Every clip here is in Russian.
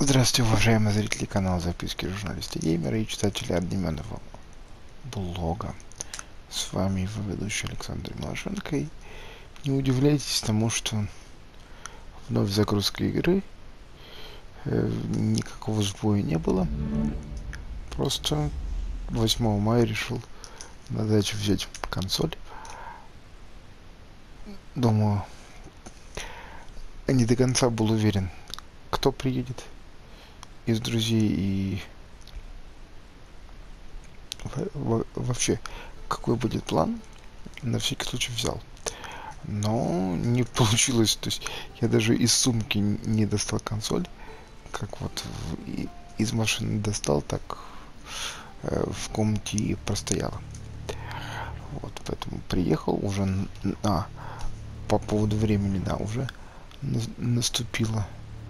Здравствуйте, уважаемые зрители канала Записки журналиста геймера и читатели одноименного блога. С вами его ведущий Александр Малашенко. И не удивляйтесь тому, что вновь загрузка игры, никакого сбоя не было. Просто 8 мая решил на дачу взять консоль. Думаю, не до конца был уверен, кто приедет из друзей и вообще какой будет план. На всякий случай взял. Но не получилось. То есть я даже из сумки не достал консоль. Как вот из машины достал, так в комнате и простояла. Вот, поэтому приехал уже по поводу времени, да, уже наступило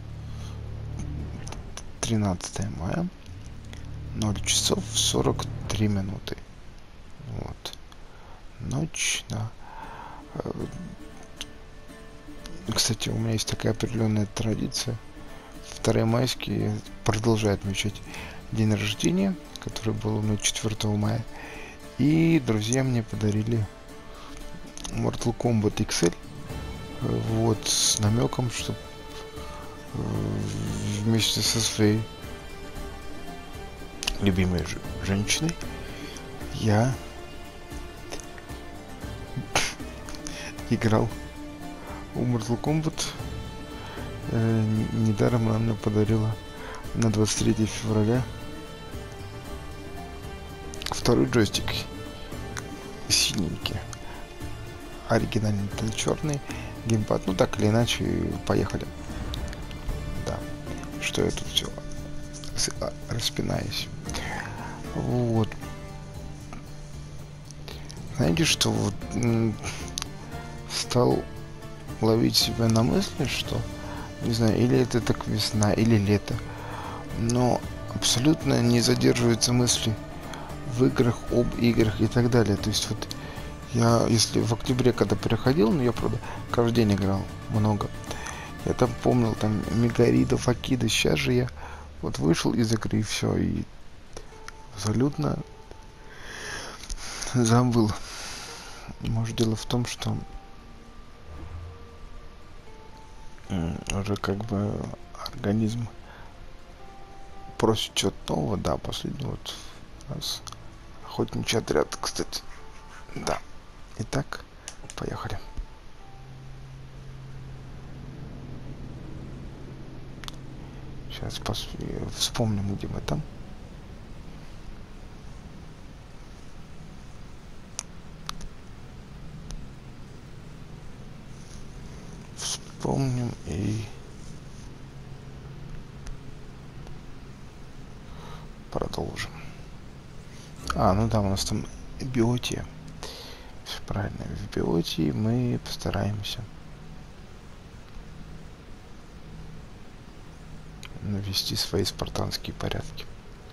13 мая, 0 часов 43 минуты. Вот. Ночь, да. Кстати, у меня есть такая определенная традиция. 2 майские продолжаю отмечать день рождения, который был у меня 4 мая. И друзья мне подарили Mortal Kombat XL. Вот, с намеком, что вместе со своей любимой женщиной я играл у Mortal Kombat. Недаром она мне подарила на 23 февраля второй джойстик синенький. Оригинальный черный геймпад. Ну так или иначе, поехали. Да. Что я тут все распинаюсь. Вот. Знаете, что вот стал ловить себя на мысли, что, не знаю, или это так весна, или лето, но абсолютно не задерживаются мысли в играх, об играх и так далее. То есть вот я, если в октябре, когда переходил, ну я, правда, каждый день играл много, я там помнил, там, Мегаридов, Акида. Сейчас же я вот вышел из игры и все, и абсолютно забыл. Может, дело в том, что уже как бы организм просит чего-то нового. Да, последний вот раз охотничий отряд, кстати. Да. Итак, поехали. Сейчас вспомним, где мы там. Вспомним и продолжим. Ну да, у нас там биотия. Все правильно. В биотии мы постараемся навести свои спартанские порядки.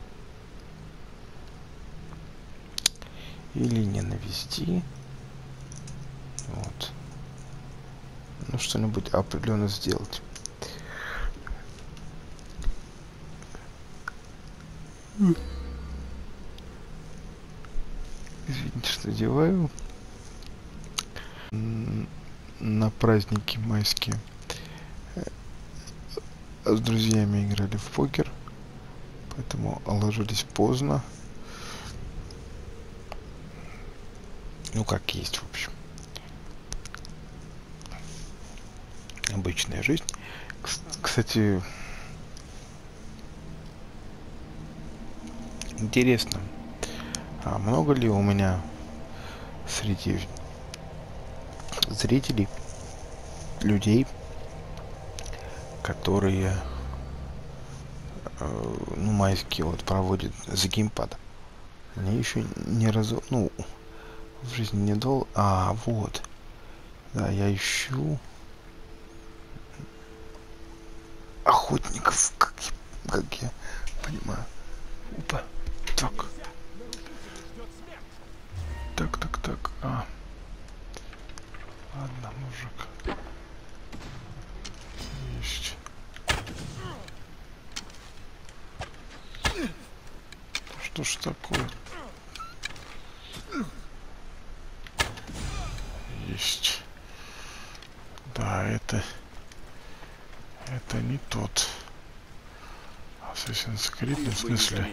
Или не навести. Вот. Ну, что-нибудь определенно сделать. Извините, что одеваю. На праздники майские с друзьями играли в покер, поэтому ложились поздно. Ну, как есть, в общем. Обычная жизнь. Кстати, интересно, много ли у меня среди зрителей людей, которые майские вот проводят за геймпадом? Мне еще ни разу, в жизни не дал. Вот. Да, я ищу охотников, как я понимаю. Опа. Так. Ладно, мужик. Есть. что ж такое? Есть. Да, это не тот. Assassin's Creed, в смысле.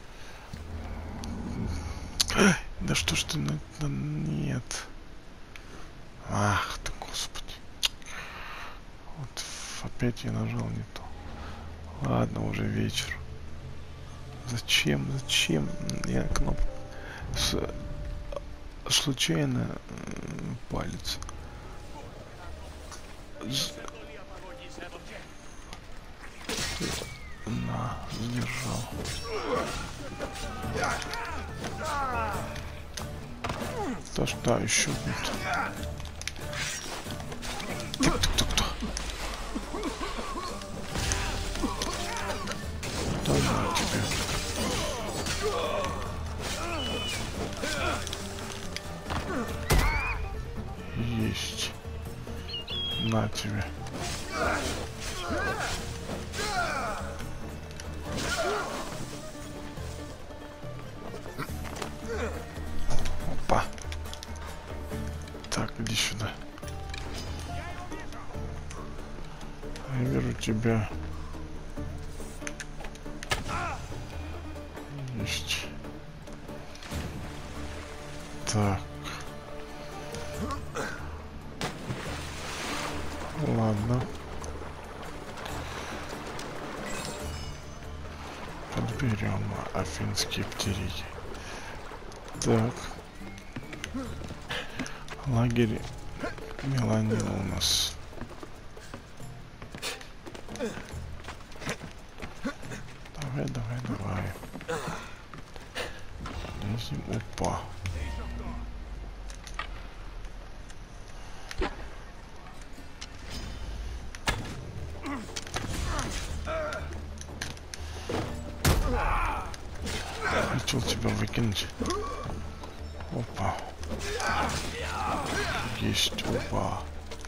Да что ж ты, да нет. Ах ты, господи. Вот опять я нажал не то. Ладно, уже вечер. Зачем? Я кнопку случайно палец. На, сдержал. Да что еще будет? Кто? Да на тебе. Есть. На тебе. Опа. Так, иди сюда. Я вижу тебя. Есть. Так. Ладно. Подберем афинские птерики. Так. Лагерь меланина у нас. Давай. Лезем. Опа. Хотел тебя выкинуть. Опа. Есть, опа.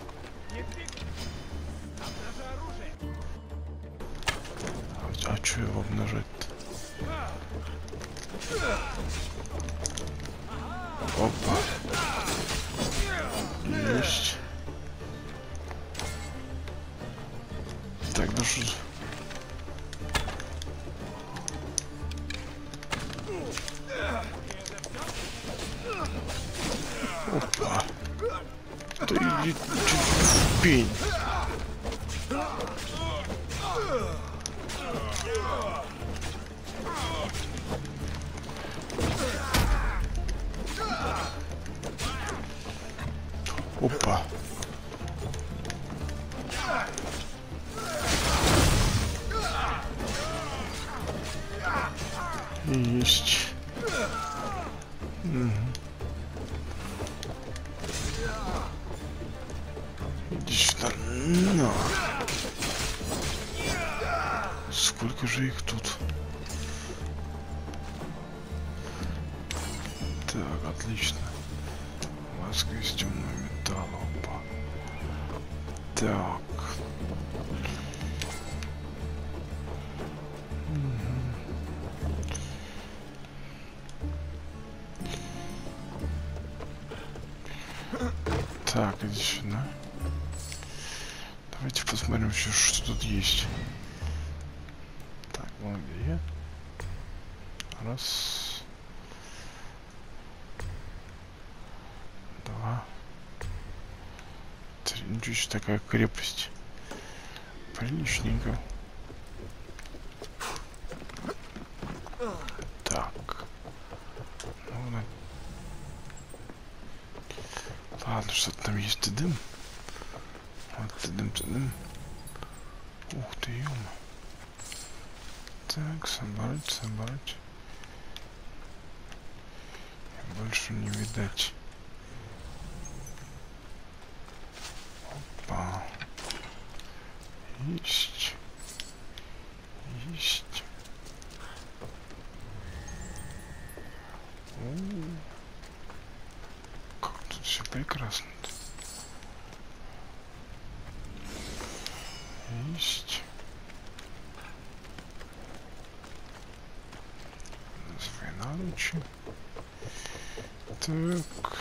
А что его обнажать-то? Опа. Есть. Так, ну что? Опа. Да иди ты пень. Опа. Есть. Угу. Иди сюда. На. Сколько же их тут? Так, отлично. Маска из темного металла. Опа. Так. Так, иди сюда. Давайте посмотрим еще, что тут есть. Так, вон где я. Раз. Два. Три. Ничего себе, такая крепость. Приличненько. Так. Ну, ладно, что-то там есть. Ты дым. Вот ты дым. Ух ты, ёма. Так, собрать. Больше не видать. Опа. Есть. Как тут все прекрасно-то. Есть. наручи. Так.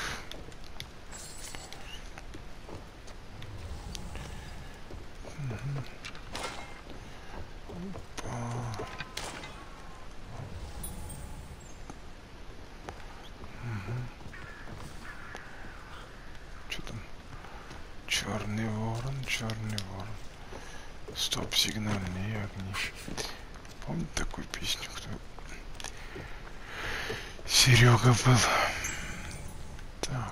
Что там? Черный ворон, черный ворон. Стоп, сигнальные огни. Помните такую песню, кто? Серега был. Так.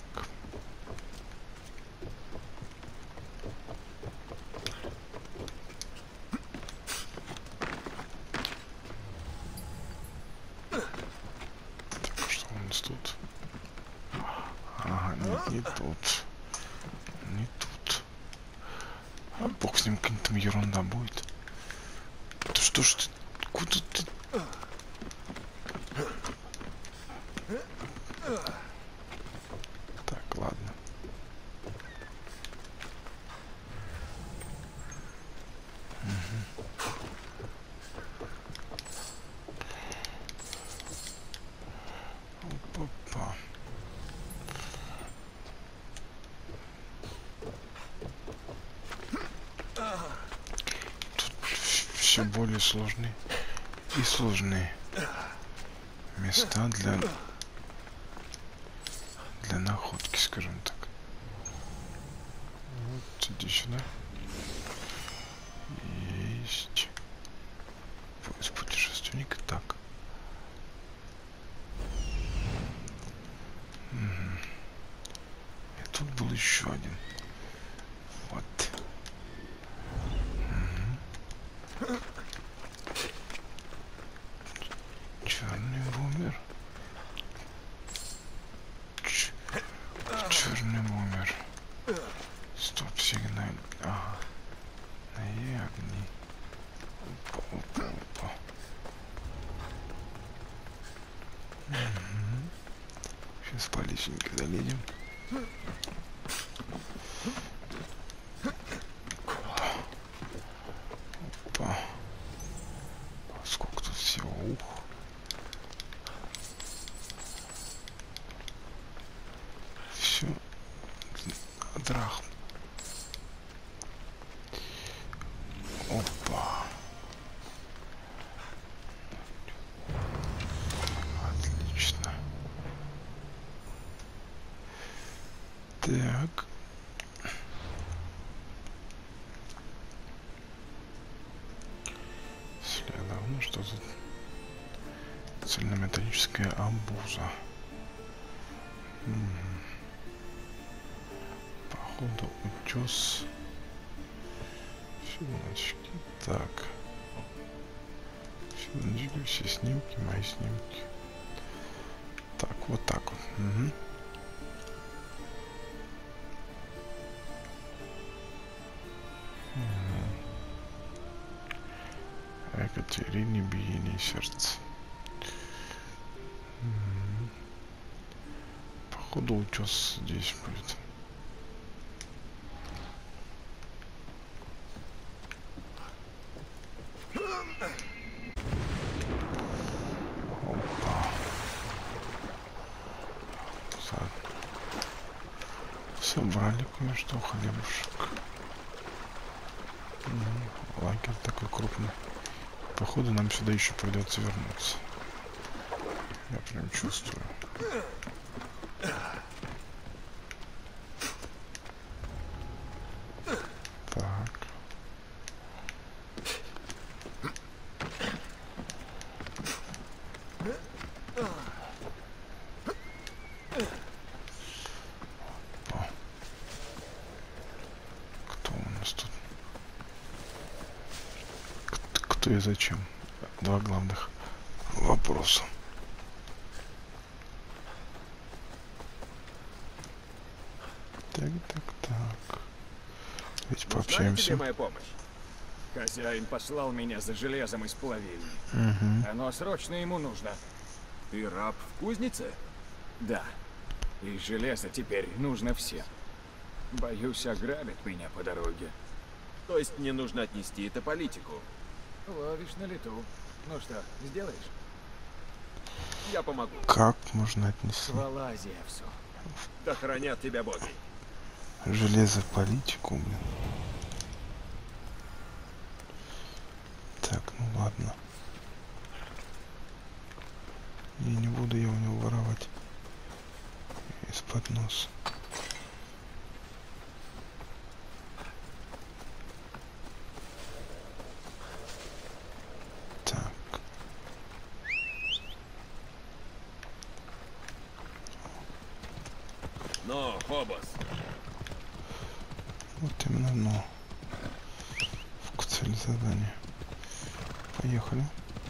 Так, что у нас тут? Ага, нет, не тут. Не тут. А бог с ним, какая-то там ерунда будет. Да что ж ты? Куда ты? Так, ладно. Опа. Тут все более сложные и сложные места для находки, скажем так. Вот, иди сюда. Есть. Поиск путешественника. Так. И тут был еще один. Вот. Черный бумер. Черный бумер. Стоп, сигнал. Ага. И огни. Опа, опа, опа. Сейчас поличненько залезем. Опа. Сколько тут всего. Ух. Все. Драхм. Опа. Отлично. Так. Следовало, что тут цельнометаллическая амбуза. Походу утес. Филочки. Так. Филочки, все снимки, мои снимки. Так, вот так вот. Угу. Екатерине биение сердца. Походу утес здесь будет. Опа. Собрали кое-что, хлебушек. Лагерь такой крупный. Походу нам сюда еще придется вернуться. Я прям чувствую. Так. Опа. Кто у нас тут? Кто и зачем? Два главных вопроса. Так. Давайте пообщаемся. Тебе моя помощь? Хозяин послал меня за железом из плавильни. Оно срочно ему нужно. Ты раб в кузнице? Да. И железо теперь нужно всем. Боюсь, ограбят меня по дороге. То есть мне нужно отнести это политику? Ловишь на лету. Ну что, сделаешь? Я помогу. Как можно отнести? Хвала Зевсу. Да хранят тебя боги. Железо политику, блин. Так, ну ладно. И не буду я у него воровать из-под носа. Так. Но, Фобос, Вот именно, но. В цель задания. Поехали.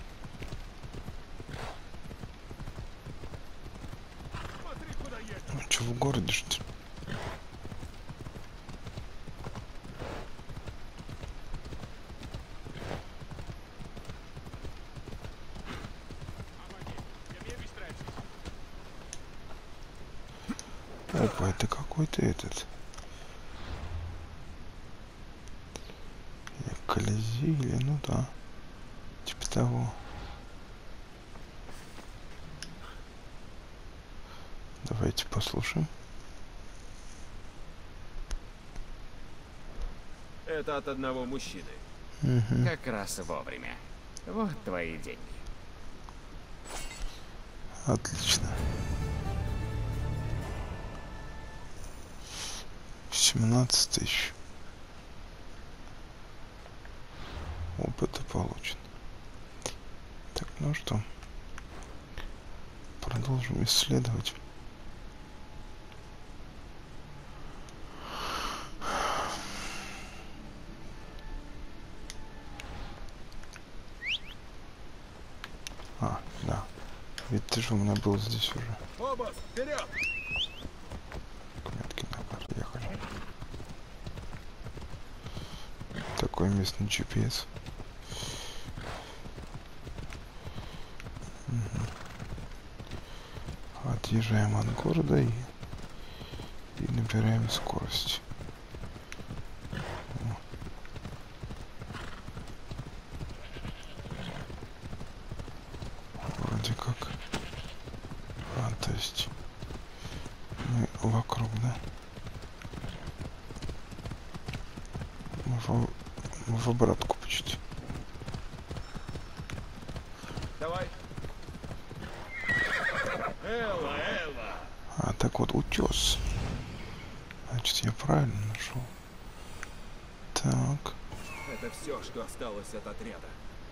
Ну, что, в городе, что ли? Опа, это какой-то этот... Колизей или... Ну да. Типа того. Давайте послушаем. это от одного мужчины. Угу. Как раз вовремя. Вот твои деньги. Отлично. 17 тысяч. Опыта получен. Так, ну что? Продолжим исследовать. А, да. Ведь ты же у меня был здесь уже. Фобос, вперед! Метки на карте ехали. Такой местный GPS. Угу. Отъезжаем от города и набираем скорость. Вроде как. То есть мы вокруг, да? Мы в обратку почти. Давай. Элла, Элла. А, так вот, утес. Значит, я правильно нашел. Так. Это все, что осталось от отряда.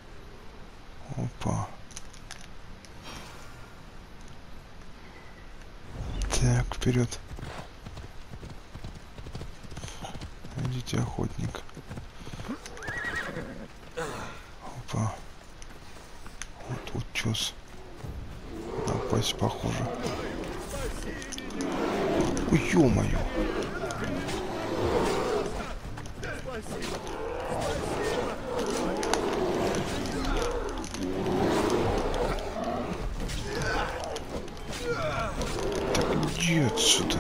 Опа. Так, вперед. Идите, охотник. Опа. Вот утес. Напасть похоже. Ой, ё-моё. Так, иди отсюда.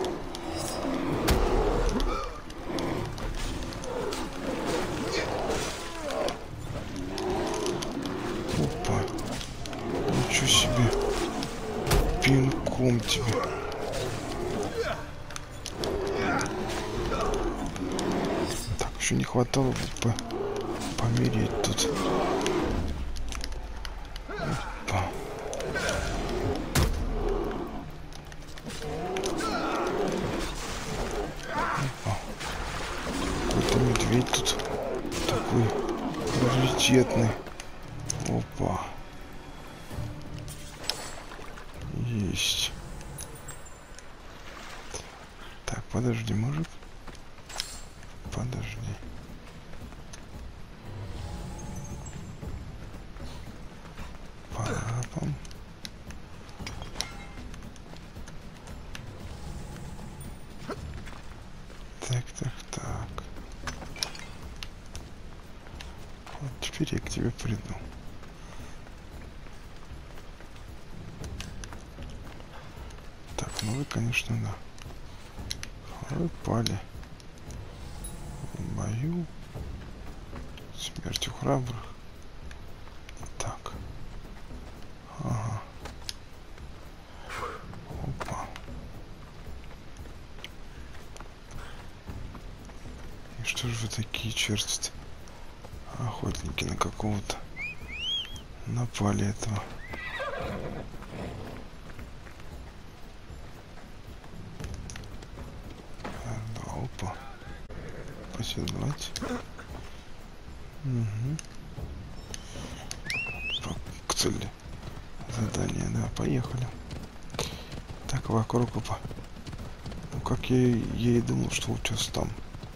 Опа. Ничего себе. Пинком тебе. Так, еще не хватало бы помереть тут. Опа. Опа. Какой-то медведь тут такой раритетный. Опа. Есть. Так, подожди, мужик. Подожди. Парапам. Так, так, так. Вот теперь я к тебе приду. Так, ну вы, конечно, да. Вы пали в бою. Смертью храбрых. Так. Ага. такие черти? Охотники на какого-то напали этого. Да, опа. Поседлать. Угу. К цели задания, да, поехали. Так, вокруг опа. Ну как я и думал, что утес там.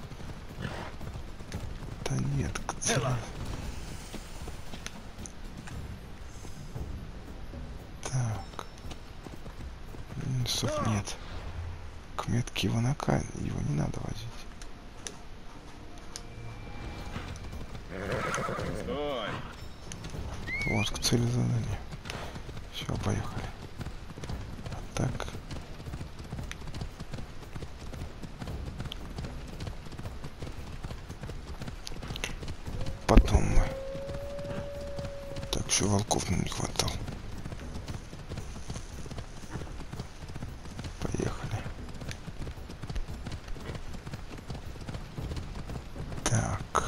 Да нет, к цели. Так. Минусов нет. К метке его его не надо возить. Стой! Вот, к цели задания. Все, поехали. Так. Потом мы. Так, еще волков нам не хватало. Поехали. Так.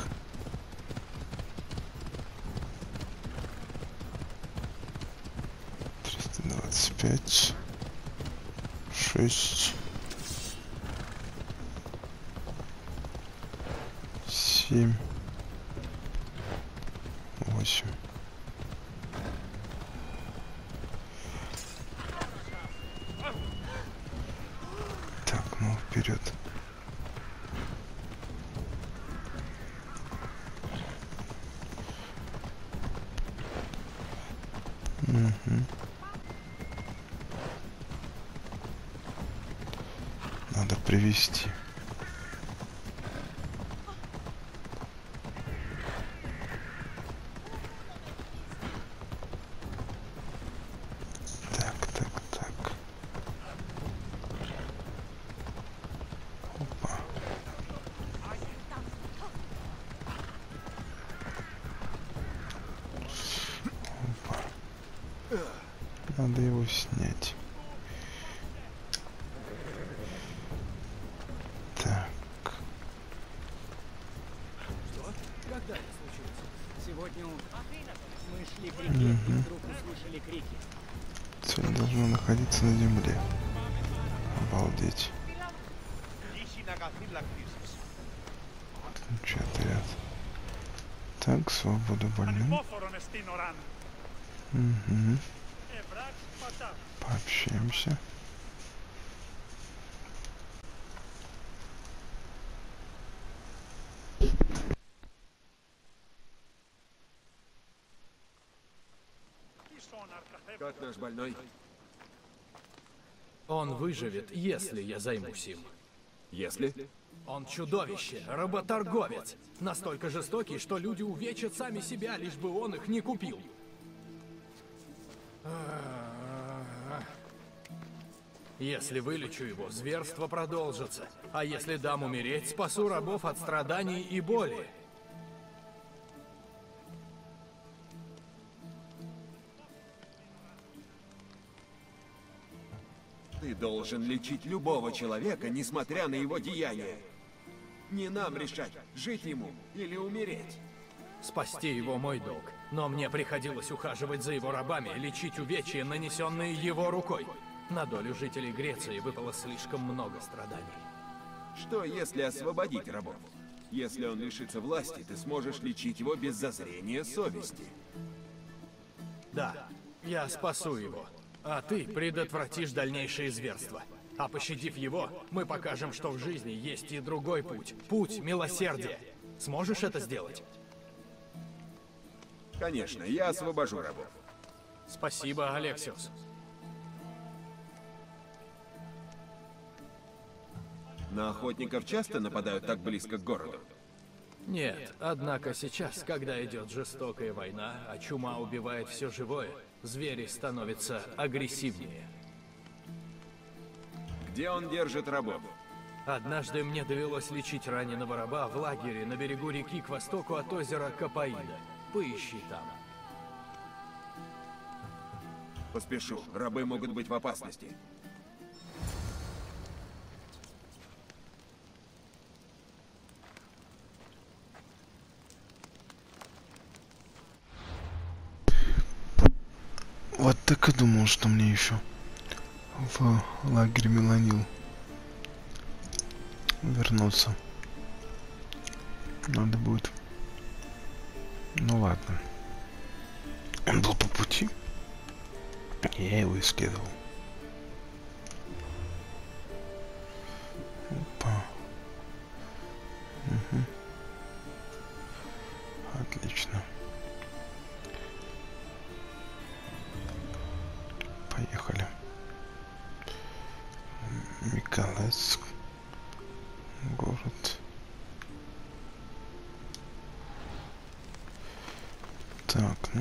Пять, 6, 7, 8. Так, ну вперед. Угу. Надо привести. Так. Опа. Опа. Надо его снять. Сегодня мы шли к реке, и вдруг услышали крики. Цель должна находиться на земле. Обалдеть. Ключи отряд. Так, свободу больным. Угу. Пообщаемся. Как наш больной? Он выживет, если я займусь им. Если? Он чудовище, работорговец. Настолько жестокий, что люди увечат сами себя, лишь бы он их не купил. Если вылечу его, зверство продолжится. А если дам умереть, спасу рабов от страданий и боли. Ты должен лечить любого человека, несмотря на его деяния. Не нам решать, жить ему или умереть. Спасти его мой долг. Но мне приходилось ухаживать за его рабами, лечить увечья, нанесенные его рукой. На долю жителей Греции выпало слишком много страданий. Что если освободить рабов? Если он лишится власти, ты сможешь лечить его без зазрения совести. Да, я спасу его. А ты предотвратишь дальнейшие зверства. А пощадив его, мы покажем, что в жизни есть и другой путь. Путь милосердия. Сможешь это сделать? Конечно, я освобожу рабов. Спасибо, Алексиос. На охотников часто нападают так близко к городу? Нет, однако сейчас, когда идет жестокая война, а чума убивает все живое, звери становятся агрессивнее. Где он держит рабов? Однажды мне довелось лечить раненого раба в лагере на берегу реки к востоку от озера Капаида. Поищи там. Поспешу, рабы могут быть в опасности. Вот так и думал, что мне еще в лагерь Меланил вернуться надо будет. Ну ладно. Он был по пути. Я его исследовал. Опа. Угу. Отлично. Поехали. Миколаевск. Город. Так, ну.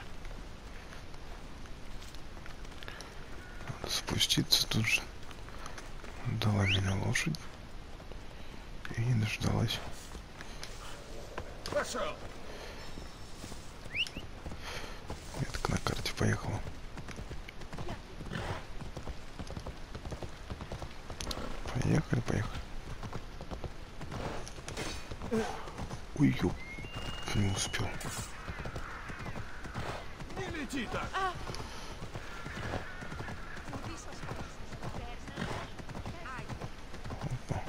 Надо спуститься тут же. Дала меня лошадь. И не дождалась. Пошел! Метка на карте поехала. Поехали, поехали. Ой, ёп, не успел. Не лети так! Опа.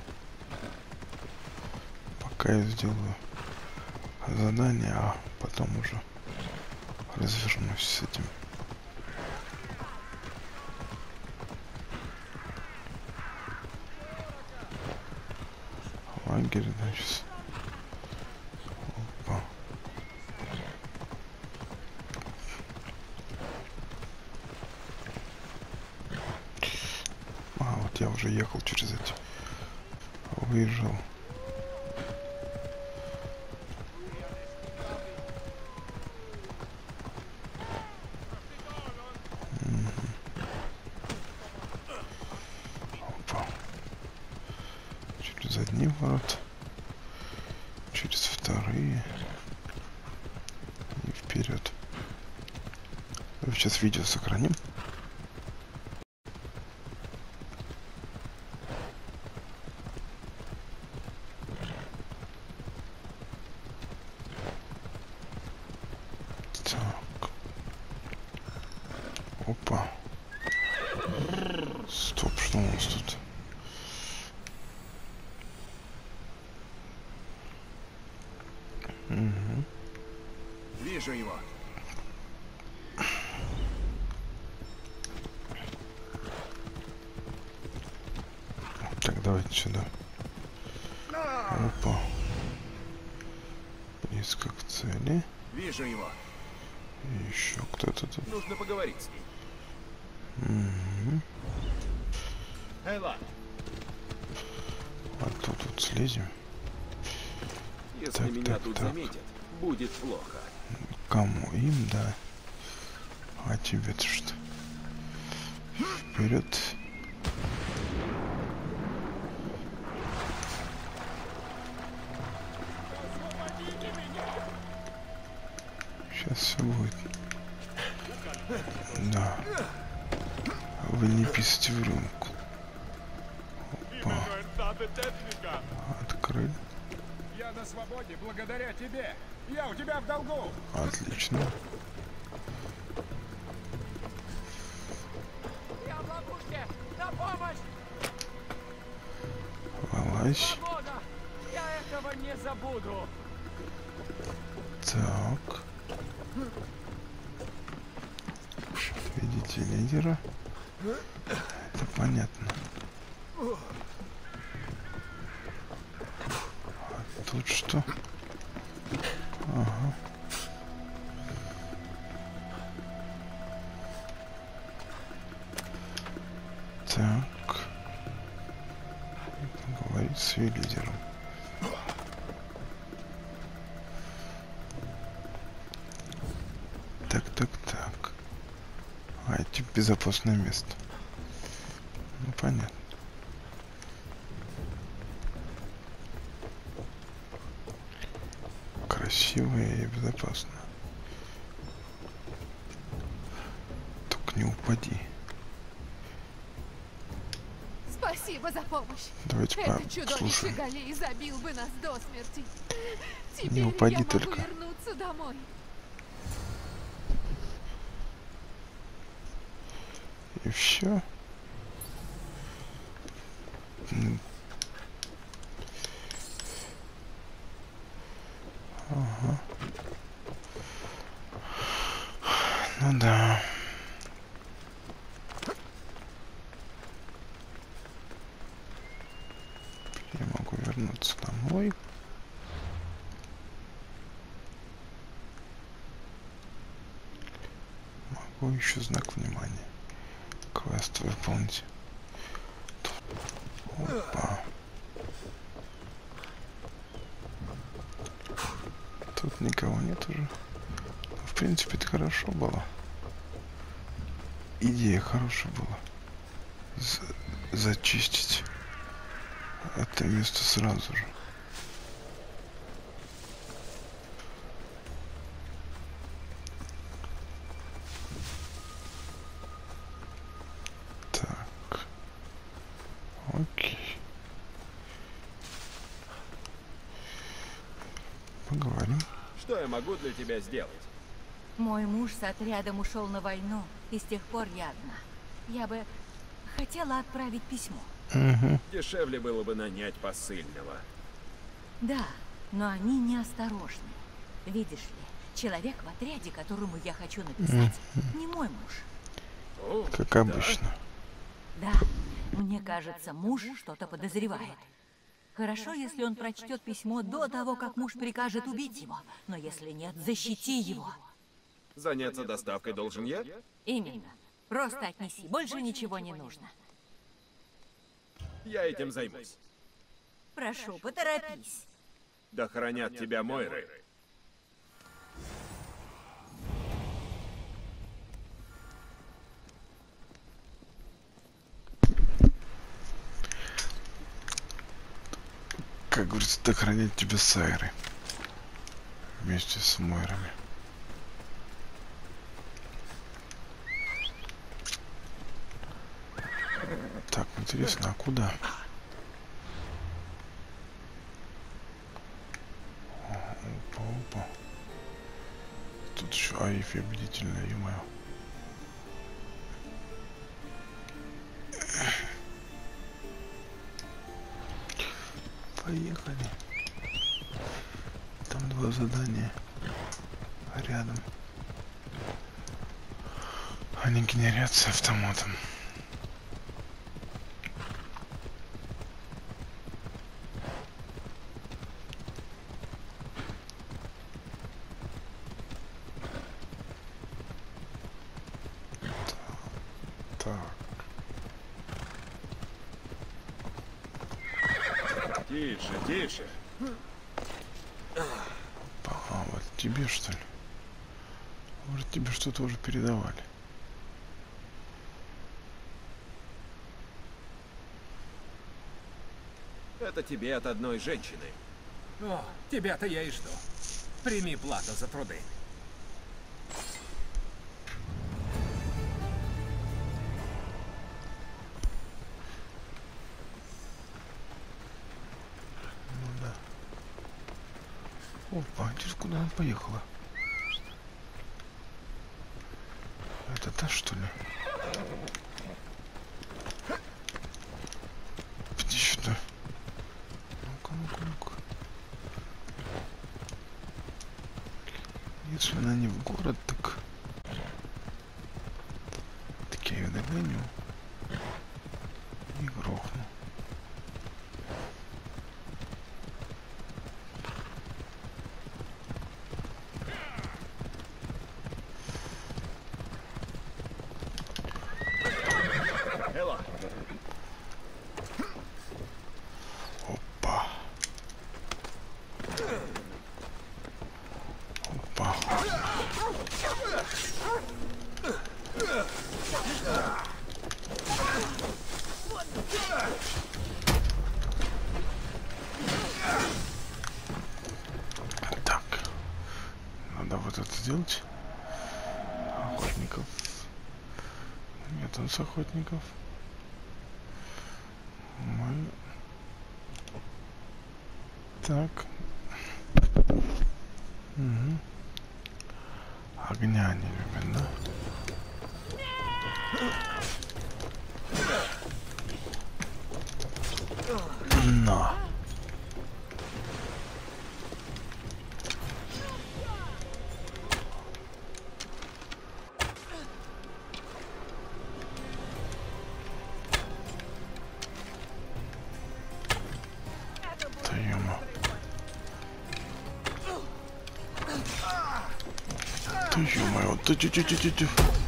Пока я сделаю задание, а потом уже развернусь с этим. Лагерь, значит. Опа. А, вот я уже ехал через эти. Выезжал. Опа. Через одни ворота. Через вторые. И вперед. Сейчас видео сохраним. Так. Опа. Стоп, что у нас тут? Угу. Вижу его. Так, давайте сюда. Опа. Близко к цели. Вижу его. И еще кто-то тут. Нужно поговорить с ним. Угу. Эйла, А тут вот слезем. Если Так, меня так, тут так. заметят, будет плохо. Кому? Им, да. А тебе-то что? Вперед. Сейчас все будет. Да. Вы не писайте в рюмку. Опа. Открыли. я на свободе благодаря тебе. Я у тебя в долгу. Отлично. Я в ловушке! На помощь! Вылазь. Свобода! Я этого не забуду! Так. Видите лидера? Это понятно. А тут что? Ага. Так. Говорить с лидером. Так, так, так. А, это безопасное место. Ну, понятно. Красивое и безопасное. Только не упади. Спасибо за помощь. Давайте Это чудовище послушаем. Галей забил бы нас до смерти. Не Теперь упади я могу только. вернуться домой. И все. Ага. Ну да. Я могу вернуться домой. Могу еще знак внимания. Квест выполнить. Опа. Тут никого нет уже. В принципе, это хорошо было. Идея хорошая была. Зачистить это место сразу же. Так. Окей. Поговорим. Что я могу для тебя сделать? Мой муж с отрядом ушел на войну, и с тех пор я одна. Я бы хотела отправить письмо. Угу. Дешевле было бы нанять посыльного. Да, но они неосторожны. Видишь ли, человек в отряде, которому я хочу написать, не мой муж. О, Как обычно. Да, мне кажется, муж что-то подозревает. Хорошо, если он прочтет письмо до того, как муж прикажет убить его. Но если нет, защити его. заняться доставкой должен я? Именно. Просто отнеси, больше ничего не нужно. Я этим займусь. Прошу, поторопись. Да хранят тебя Мойры. Как говорится, да хранят тебя Сайры. Вместе с Мойрами. Так, интересно, а куда? Опа, опа. Тут еще Аифи убедительная, ё-моё. Поехали. Там 2 задания рядом. Они генерятся автоматом. Так. Тише, тише. А вот тебе что ли? Может, тебе что-то уже передавали? Это тебе от одной женщины. О, тебя-то я и жду. Прими плату за труды. Ну да. Опа, а здесь куда она поехала? Это та, что ли? Иди сюда. Ну-ка, ну-ка, ну-ка. Если она не в город, так я ее догоню и грохну. Элла, Опа. Опа. Так. Надо вот это сделать. Охотников. Нет, он с охотников. Мы... Так. Угу. Огня не любим, да? На. Да ё-моё. Да ё-моё, да тю-тю-тю-тю-тю.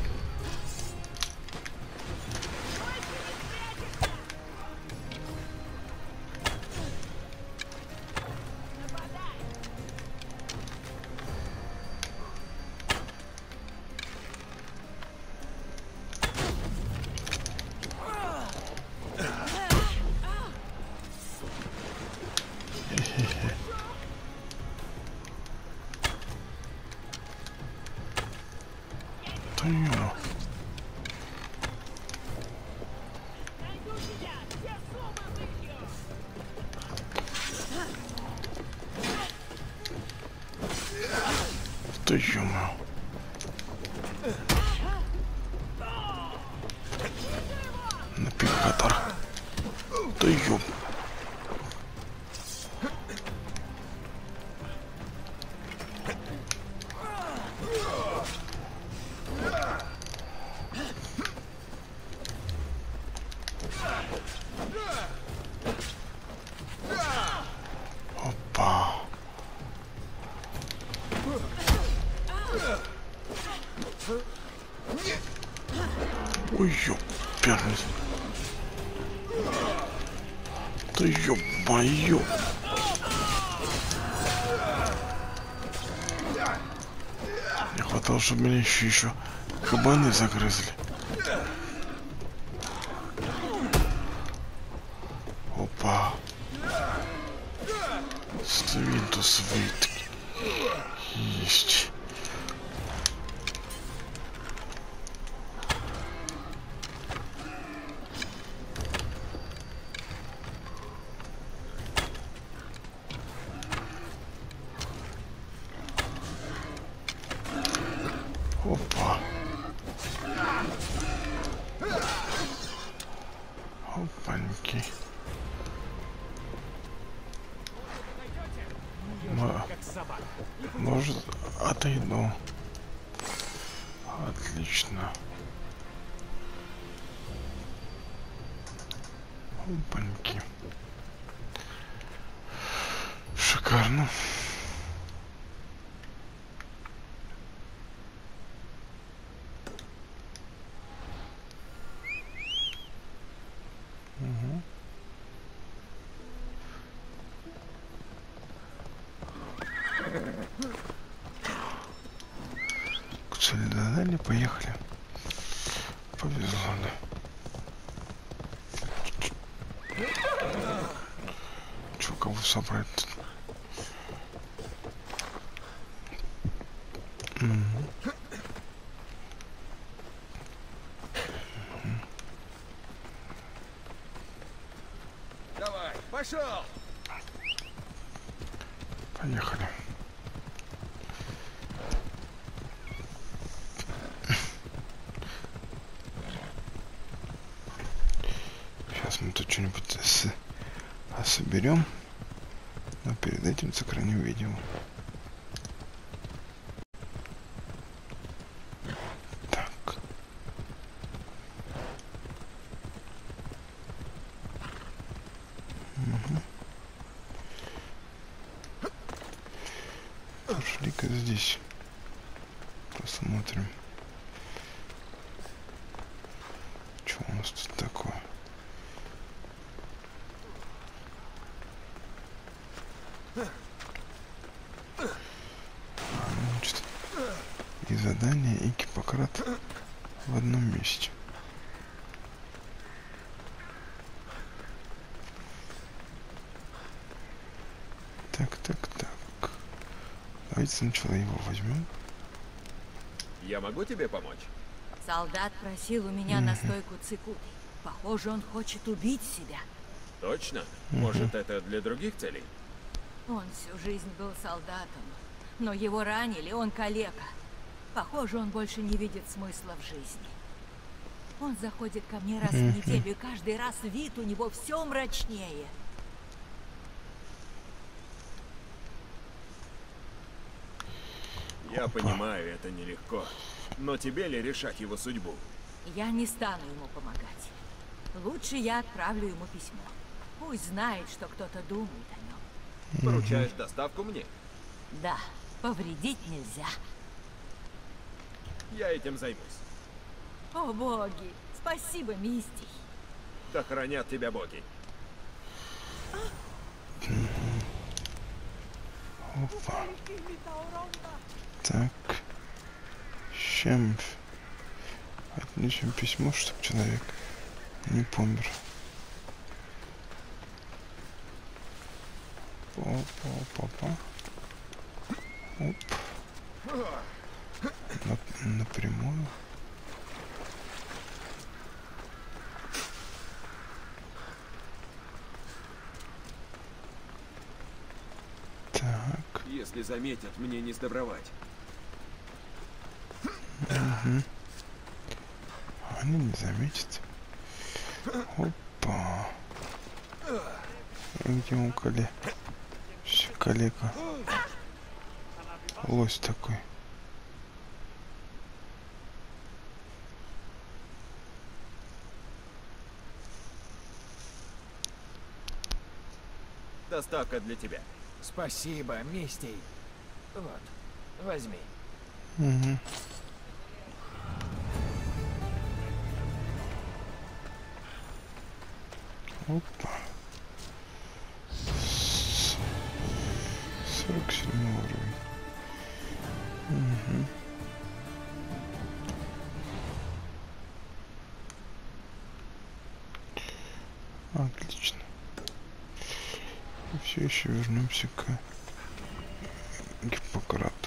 Да ё-моё. Да ё-моё. Напикатор. Да ёп. Опа. Ой, ёперный. Да ё-моё. Не хватало, чтобы меня еще кабаны загрызли. Опа. Свинтус выйдет. Есть. Опа. Опаньки. Может, отойду. Отлично. Опаньки. Шикарно. К цели додали, поехали. Повезло, да. Чё, кого собрать тут? Давай, пошел! Поехали. Сейчас мы тут что-нибудь соберем, но перед этим сохраним видео. Так. Пошли-ка здесь посмотрим, что у нас тут такое. Значит, и задание, и Гиппократ в одном месте. Так. Давайте сначала его возьмем. Я могу тебе помочь? Солдат просил у меня настойку цикури. Похоже, он хочет убить себя. Точно? Может, это для других целей? Он всю жизнь был солдатом, но его ранили, он калека. Похоже, он больше не видит смысла в жизни. Он заходит ко мне раз в неделю, и каждый раз вид у него все мрачнее. Я понимаю, это нелегко. Но тебе ли решать его судьбу? Я не стану ему помогать. Лучше я отправлю ему письмо. Пусть знает, что кто-то думает о нем. Поручаешь доставку мне? Да, повредить нельзя. Я этим займусь. О, боги! Спасибо, Мистий. Да хранят тебя боги. Опа. Так. Чем отнесем письмо, чтоб человек не помер. Опа. Оп. Напрямую. Так. Если заметят, мне не сдобровать. Угу. Они не заметят. Опа. Где он калека? Лось такой. Доставка для тебя. Спасибо, Мистей. Вот, возьми. Угу. Опа. 47 уровень. Угу. Отлично. И все еще вернемся к Гиппократу.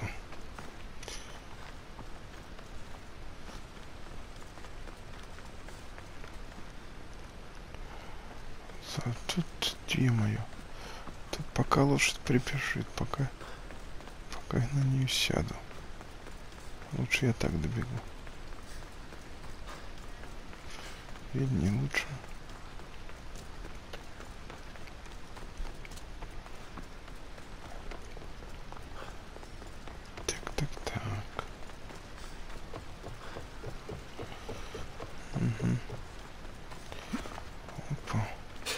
Тут, е-мое, тут пока лошадь припешит, пока я на нее сяду. Лучше я так добегу. Или не лучше. Так. Угу. Опа.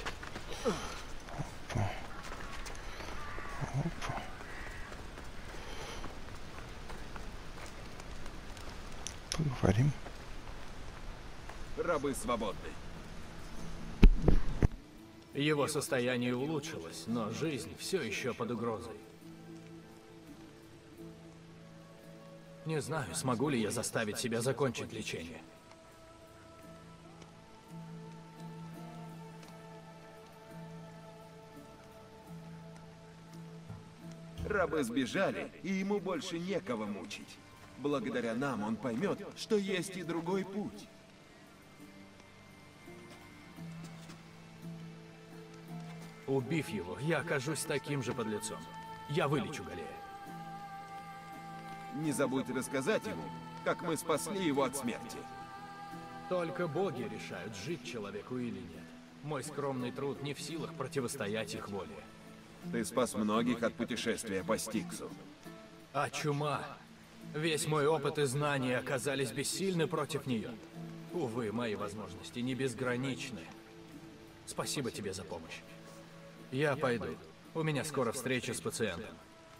Поговорим. Рабы свободны. Его состояние улучшилось, но жизнь все еще под угрозой. Не знаю, смогу ли я заставить себя закончить лечение. Рабы сбежали, и ему больше некого мучить. Благодаря нам он поймет, что есть и другой путь. Убив его, я окажусь таким же подлецом. Я вылечу Галея. Не забудь рассказать ему, как мы спасли его от смерти. Только боги решают, жить человеку или нет. Мой скромный труд не в силах противостоять их воле. Ты спас многих от путешествия по Стиксу. А чума? Весь мой опыт и знания оказались бессильны против нее. Увы, мои возможности не безграничны. Спасибо тебе за помощь. Я пойду. У меня скоро встреча с пациентом.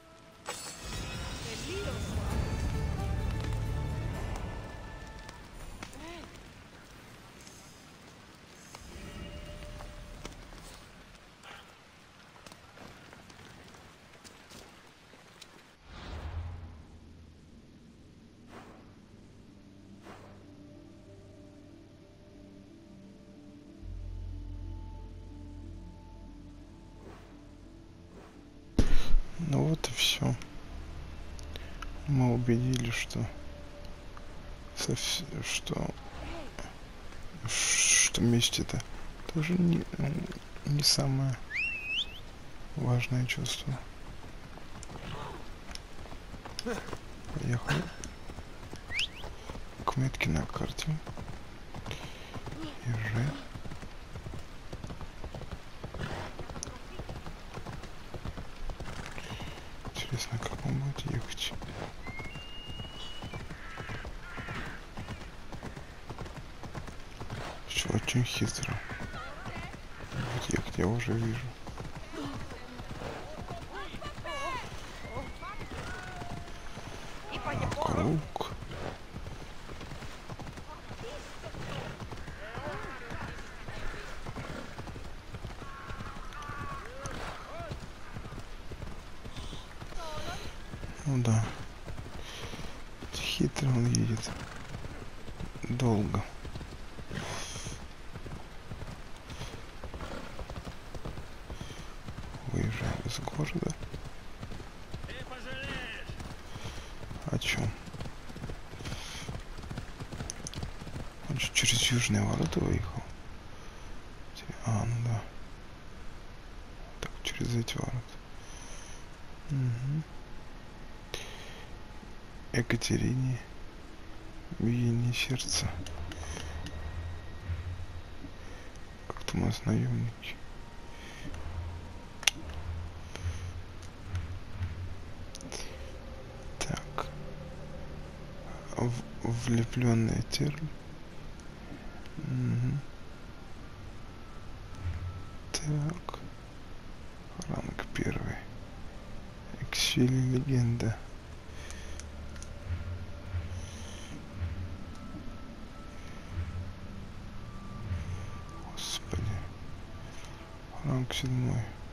Ну вот и все. Мы убедили, что месть это тоже не самое важное чувство. Поехали к метке на карте. И интересно, как он будет ехать. Очень хитро. Я уже вижу. Круг. Ну да. Хитро он едет. Долго. Выезжаем из города. О чем? Он же через южные ворота выехал. А, ну да. Так, через эти ворота. Угу. Екатерине. Биение сердца. Как-то у нас наемники. Так. Влепленная термин. Угу. Так. Ранг 1. Эксфили легенда. Ранг 7.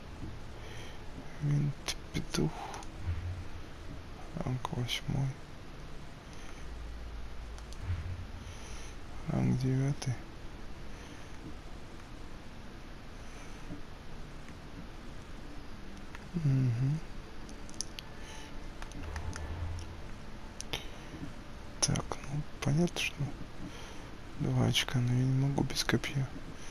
Винт петух. Ранг 8. Ранг 9. Угу. Так, ну понятно, что 2 очка, но я не могу без копья.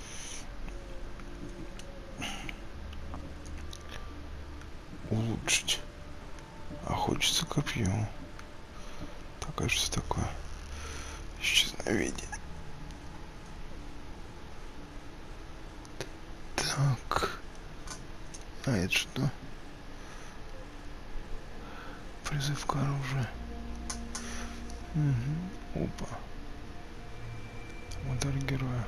Улучшить. А хочется копье. Так, кажется, такое исчезновение. Так. А это что? Призыв к оружию. Угу. Опа. Удар героя.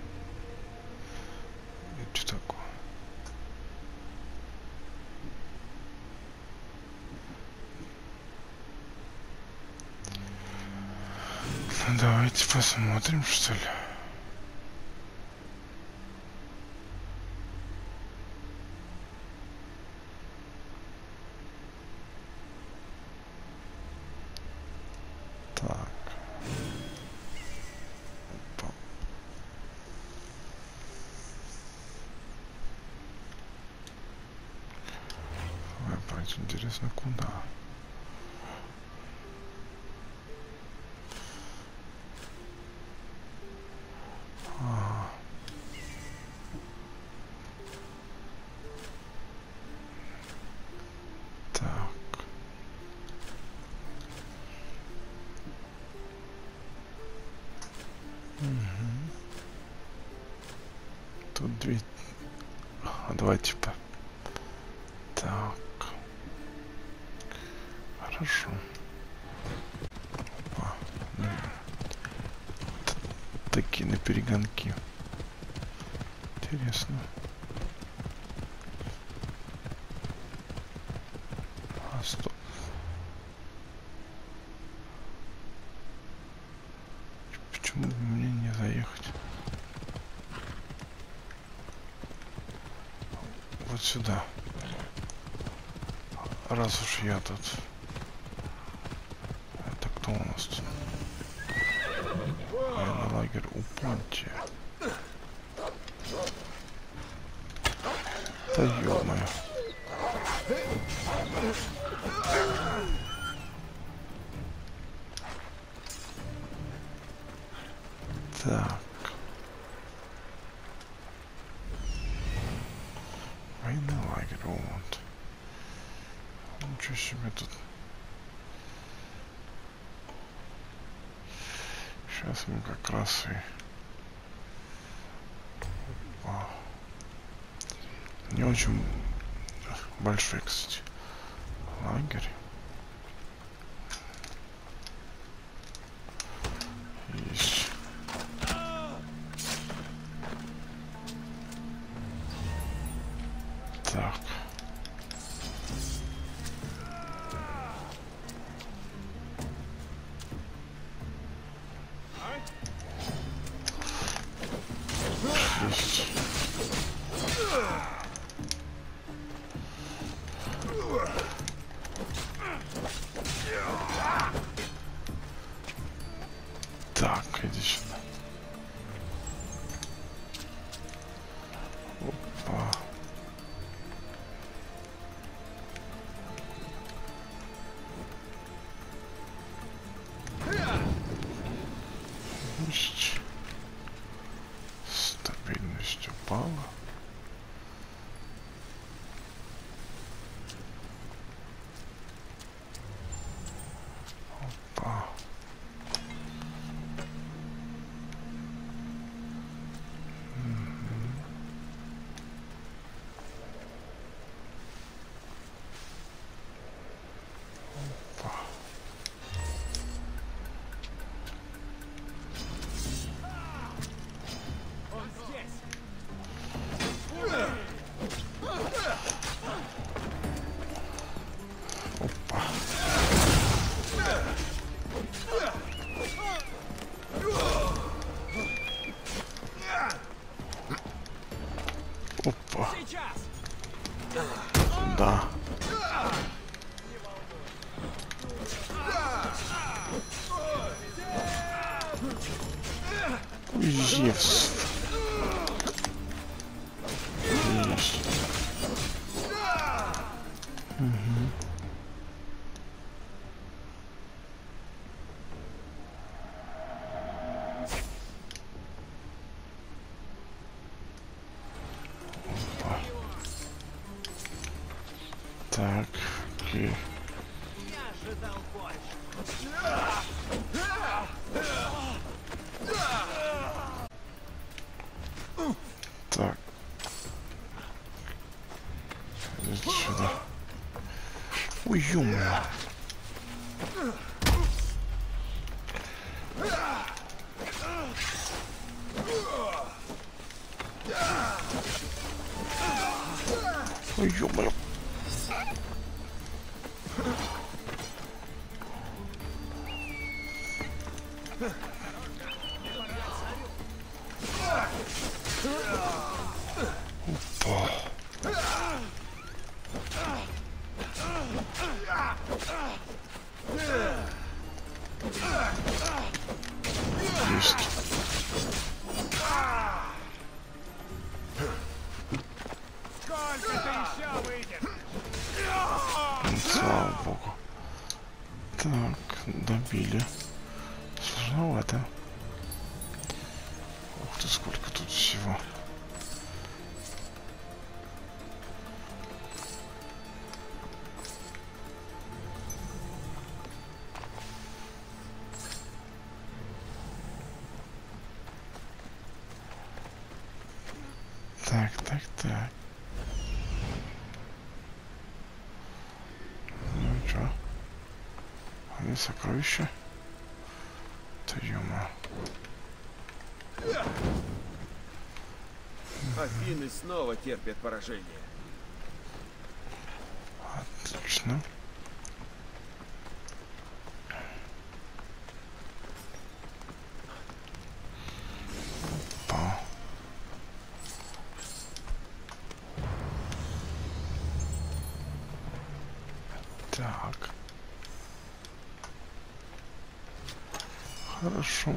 Это что такое? Ну, давайте посмотрим, что ли. Так. Опа. Выбрать, интересно, куда? Тут две. Два типа. Так. Хорошо. Опа. Такие на перегонки. Интересно. А, стоп. Почему мне не заехать? Вот сюда. Раз уж я тут. Это кто у нас тут? Военный лагерь у Понтия. Да ё-моё. Так. Военный лагерь, вот. Ничего себе тут. Сейчас мы как раз и... Вау. Не очень большой, кстати, лагерь. Есть. Есть. Так, иди сюда. Опа. Есть. Стабильность упала. Опа. Опа. Да. Зевс. Есть. Так, окей. Так. Иди сюда. Ой, ё-моё. Ой, ё-моё. Есть. Слава богу. Так, добили. Сложновато. Ух ты, сколько тут всего. Так, так, так. Ну чё? А не сокровища? Твою мать. Афины снова терпят поражение. Отлично. Опа. Так. Хорошо.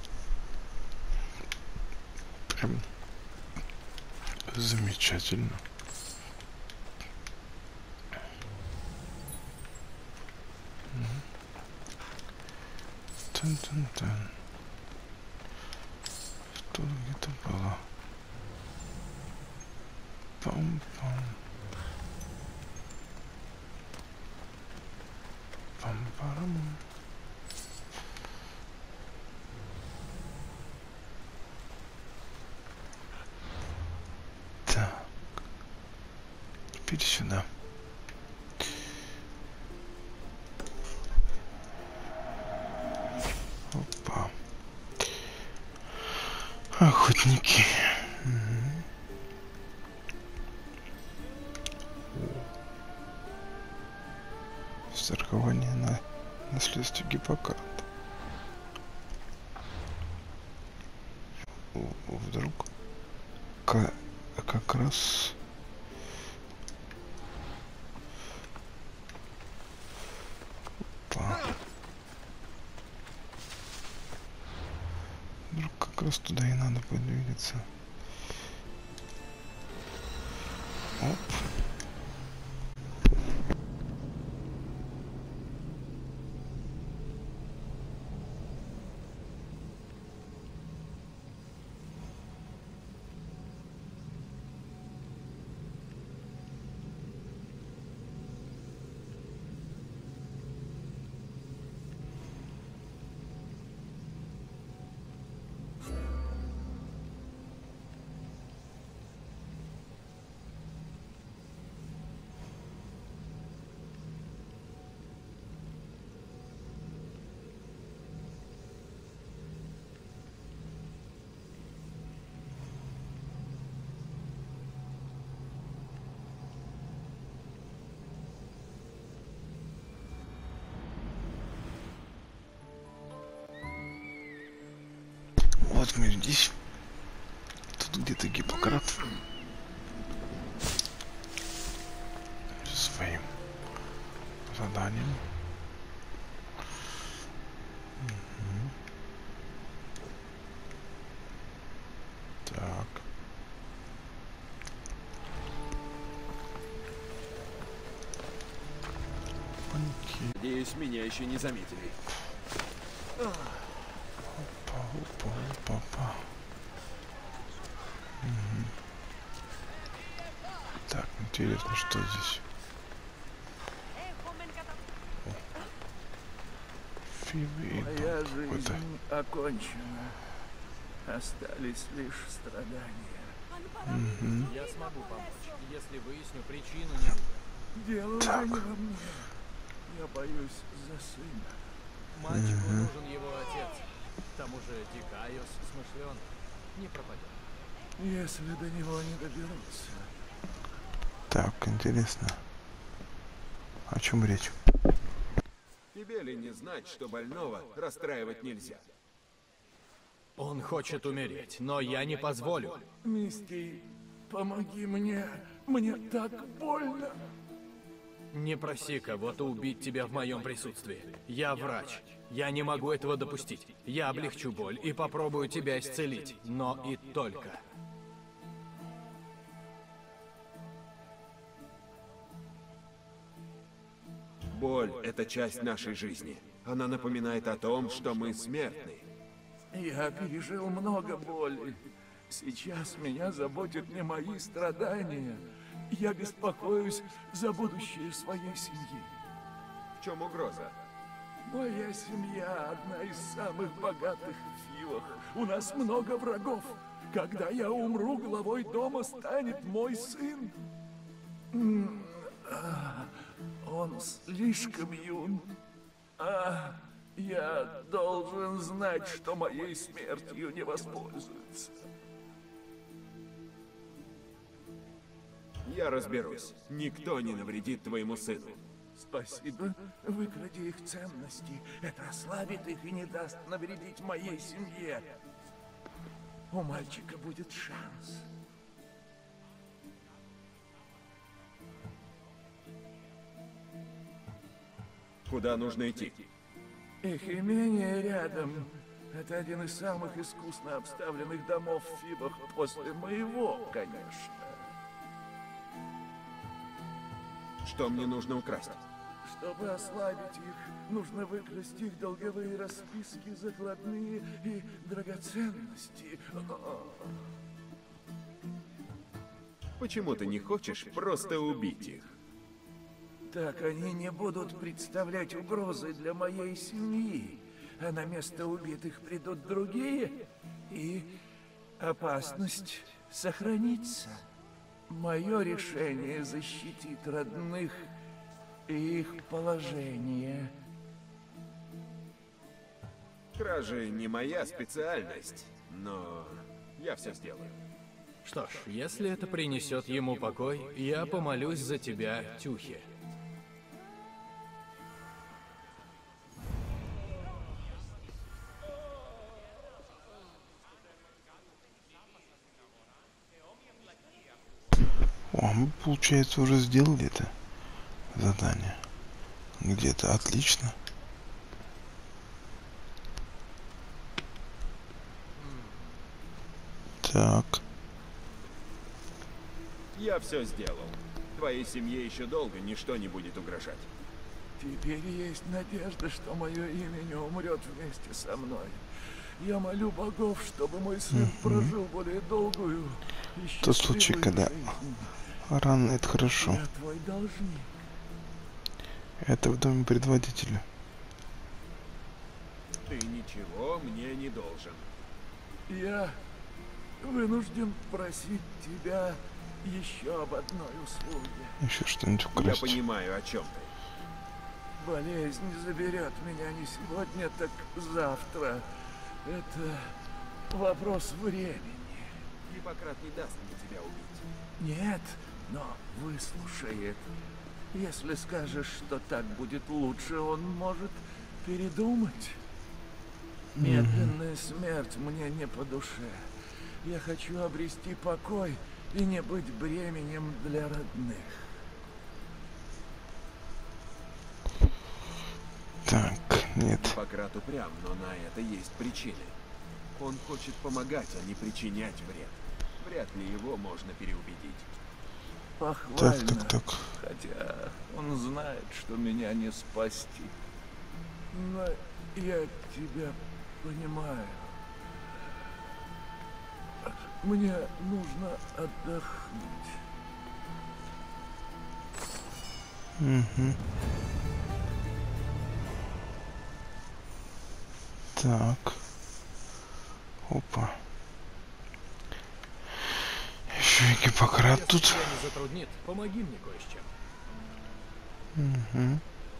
Прям замечательно. Тан-тан-тан. Что где-то было? Пам-пам. Пам-парам. Так. Теперь сюда. Опа. Охотники. Страхование на наследство Гиппократа. вдруг как раз... Опа. Вдруг как раз туда и надо подвигаться. Оп. Вот мы здесь. Тут где-то Гиппократ. Со своим заданием. Так. Надеюсь, меня еще не заметили. Опа. Так, интересно, что здесь? Фиби. Моя жизнь окончена. Остались лишь страдания. Я смогу помочь, если выясню причину недуга. Дело уже не во мне. Я боюсь за сына. Мальчику нужен его отец. К тому же Дикайос смышлен. Не пропадет. Если до него не доберутся. Так, интересно. О чем речь? Тебе ли не знать, что больного расстраивать нельзя? Он хочет умереть, но я не позволю. Мисти, помоги мне. Мне так больно. Не проси кого-то убить тебя в моем присутствии. Я врач. Я не могу этого допустить. Я облегчу боль и попробую тебя исцелить. Но и только. Боль — это часть нашей жизни. Она напоминает о том, что мы смертны. Я пережил много боли. Сейчас меня заботят не мои страдания. Я беспокоюсь за будущее своей семьи. В чем угроза? Моя семья одна из самых богатых в Фивах. У нас много врагов. Когда я умру, главой дома станет мой сын. Он слишком юн. Я должен знать, что моей смертью не воспользуются. Я разберусь. Никто не навредит твоему сыну. Спасибо. Выкради их ценности. Это ослабит их и не даст навредить моей семье. У мальчика будет шанс. Куда нужно идти? Их имение рядом. Это один из самых искусно обставленных домов в Фибах после моего, конечно. Что мне нужно украсть? Чтобы ослабить их, нужно выкрасть их долговые расписки, закладные и драгоценности. Почему ты не хочешь просто убить их? Так они не будут представлять угрозы для моей семьи. А на место убитых придут другие, и опасность сохранится. Мое решение защитит родных и их положение. Кражи не моя специальность, но я все сделаю. Что ж, если это принесет ему покой, я помолюсь за тебя, Тюхе. мы, получается, уже сделали это задание. Где-то отлично. Так. Я все сделал. Твоей семье еще долго ничто не будет угрожать. Теперь есть надежда, что мое имя не умрет вместе со мной. Я молю богов, чтобы мой сын прожил более долгую и счастливую Тот случай, когда жизнь. рано, это хорошо. Я твой должник. Это в доме предводителя. Ты ничего мне не должен. Я вынужден просить тебя еще об одной услуге. Еще что-нибудь Я украсть. понимаю, о чем ты. Болезнь заберет меня не сегодня, так завтра. Это вопрос времени. Гиппократ не даст мне тебя убить. Нет, но выслушает. Если скажешь, что так будет лучше, он может передумать. Медленная смерть мне не по душе. Я хочу обрести покой и не быть бременем для родных. Так, нет. Гиппократ упрям, но на это есть причины. Он хочет помогать, а не причинять вред. Вряд ли его можно переубедить. Похвально, Так. хотя он знает, что меня не спасти. Но я тебя понимаю. Мне нужно отдохнуть. Угу. Так. Опа. Еще и Гиппократ Если тут. тебя не затруднит, помоги мне кое с чем. Угу.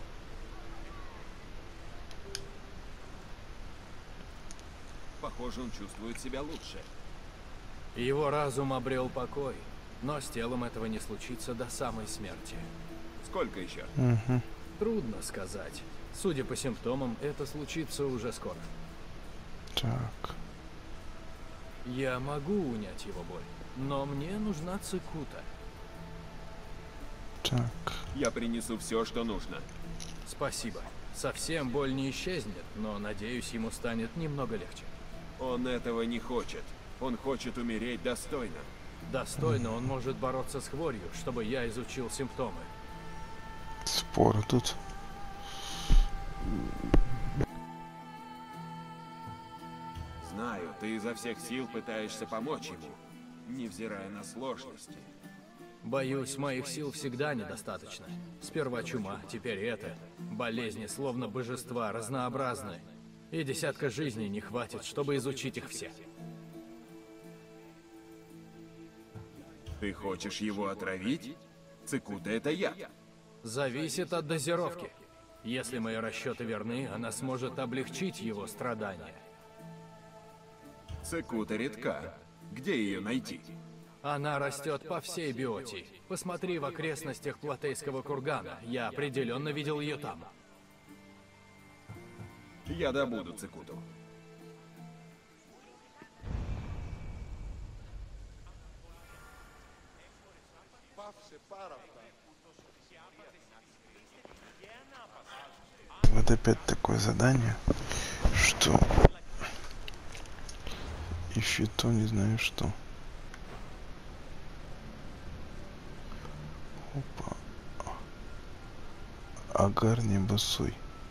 Похоже, он чувствует себя лучше. Его разум обрел покой, но с телом этого не случится до самой смерти. Сколько еще? Угу. Трудно сказать. Судя по симптомам, это случится уже скоро. Так. Я могу унять его боль, но мне нужна цикута. Так. Я принесу все, что нужно. Спасибо. Совсем боль не исчезнет, но, надеюсь, ему станет немного легче. Он этого не хочет. Он хочет умереть достойно. Достойно он может бороться с хворью, чтобы я изучил симптомы. Споры тут. Знаю, ты изо всех сил пытаешься помочь ему, невзирая на сложности. Боюсь, моих сил всегда недостаточно. Сперва чума, теперь это. Болезни, словно божества, разнообразны. И десятка жизней не хватит, чтобы изучить их все. Ты хочешь его отравить? Цикута — это яд. Зависит от дозировки. Если мои расчеты верны, она сможет облегчить его страдания. Цикута редка. Где ее найти? Она растет по всей Биотии. Посмотри в окрестностях Платейского кургана. Я определенно видел ее там. Я добуду цикуту. Вот опять такое задание, что ищи то, не знаю что. Опа. Агар не босой.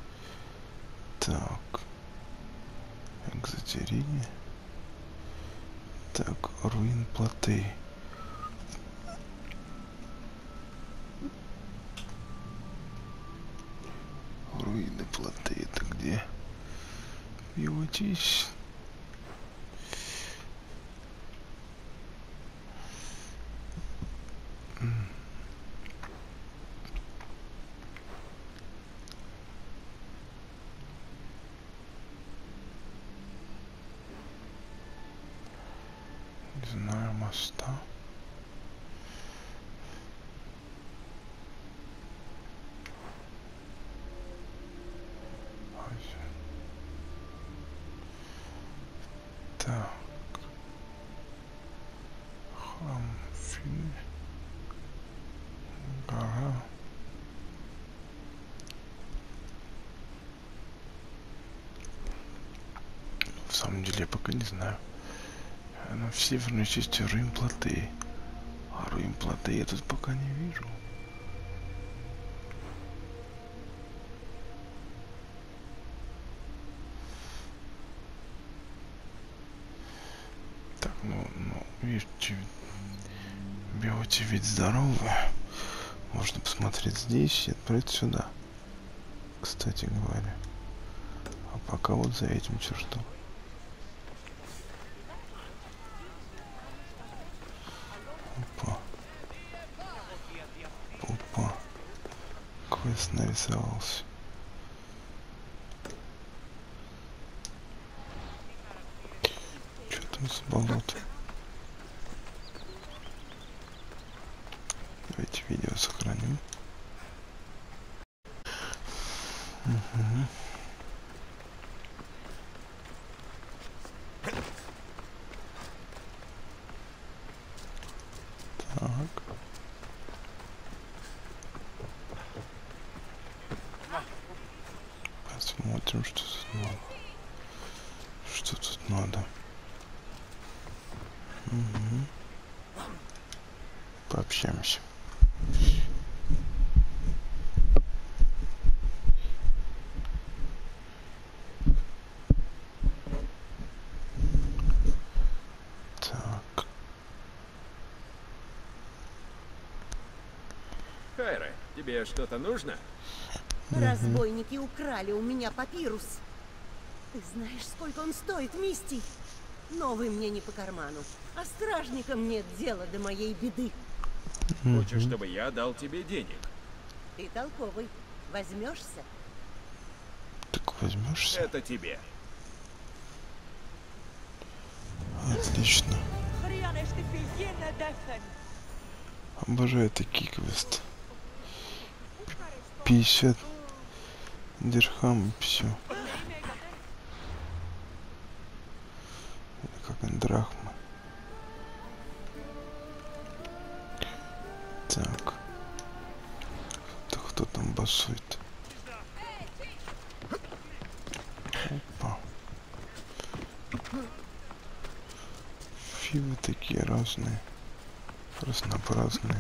Так. Экзотерине. Так, руин Платей. Руины Платей, это где? Биотись. Не знаю, моста. Так. Храм Фины. Ага. В самом деле я пока не знаю. Она в северной части Руин-Платеи. А Руин-Платеи я тут пока не вижу. Так, ну, видите, биоти ведь здоровая. Можно посмотреть здесь и отправить сюда. Кстати говоря. А пока вот за этим чертом. Опа. Опа. Квест нарисовался. Что там за болото? Давайте видео сохраним. Угу. Так. Посмотрим, что тут надо. Что тут надо. Угу. Пообщаемся. Хайра, тебе что-то нужно? Разбойники украли у меня папирус. Ты знаешь, сколько он стоит, Мисти? Новый мне не по карману, а стражникам нет дела до моей беды. Хочешь, чтобы я дал тебе денег? Ты толковый. Возьмешься? Так возьмешься? Это тебе. Отлично. Обожаю такие квесты. 50 дирхам и все. Как драхма. Так. Кто там басует? Опа. Фивы такие разные. Разнообразные.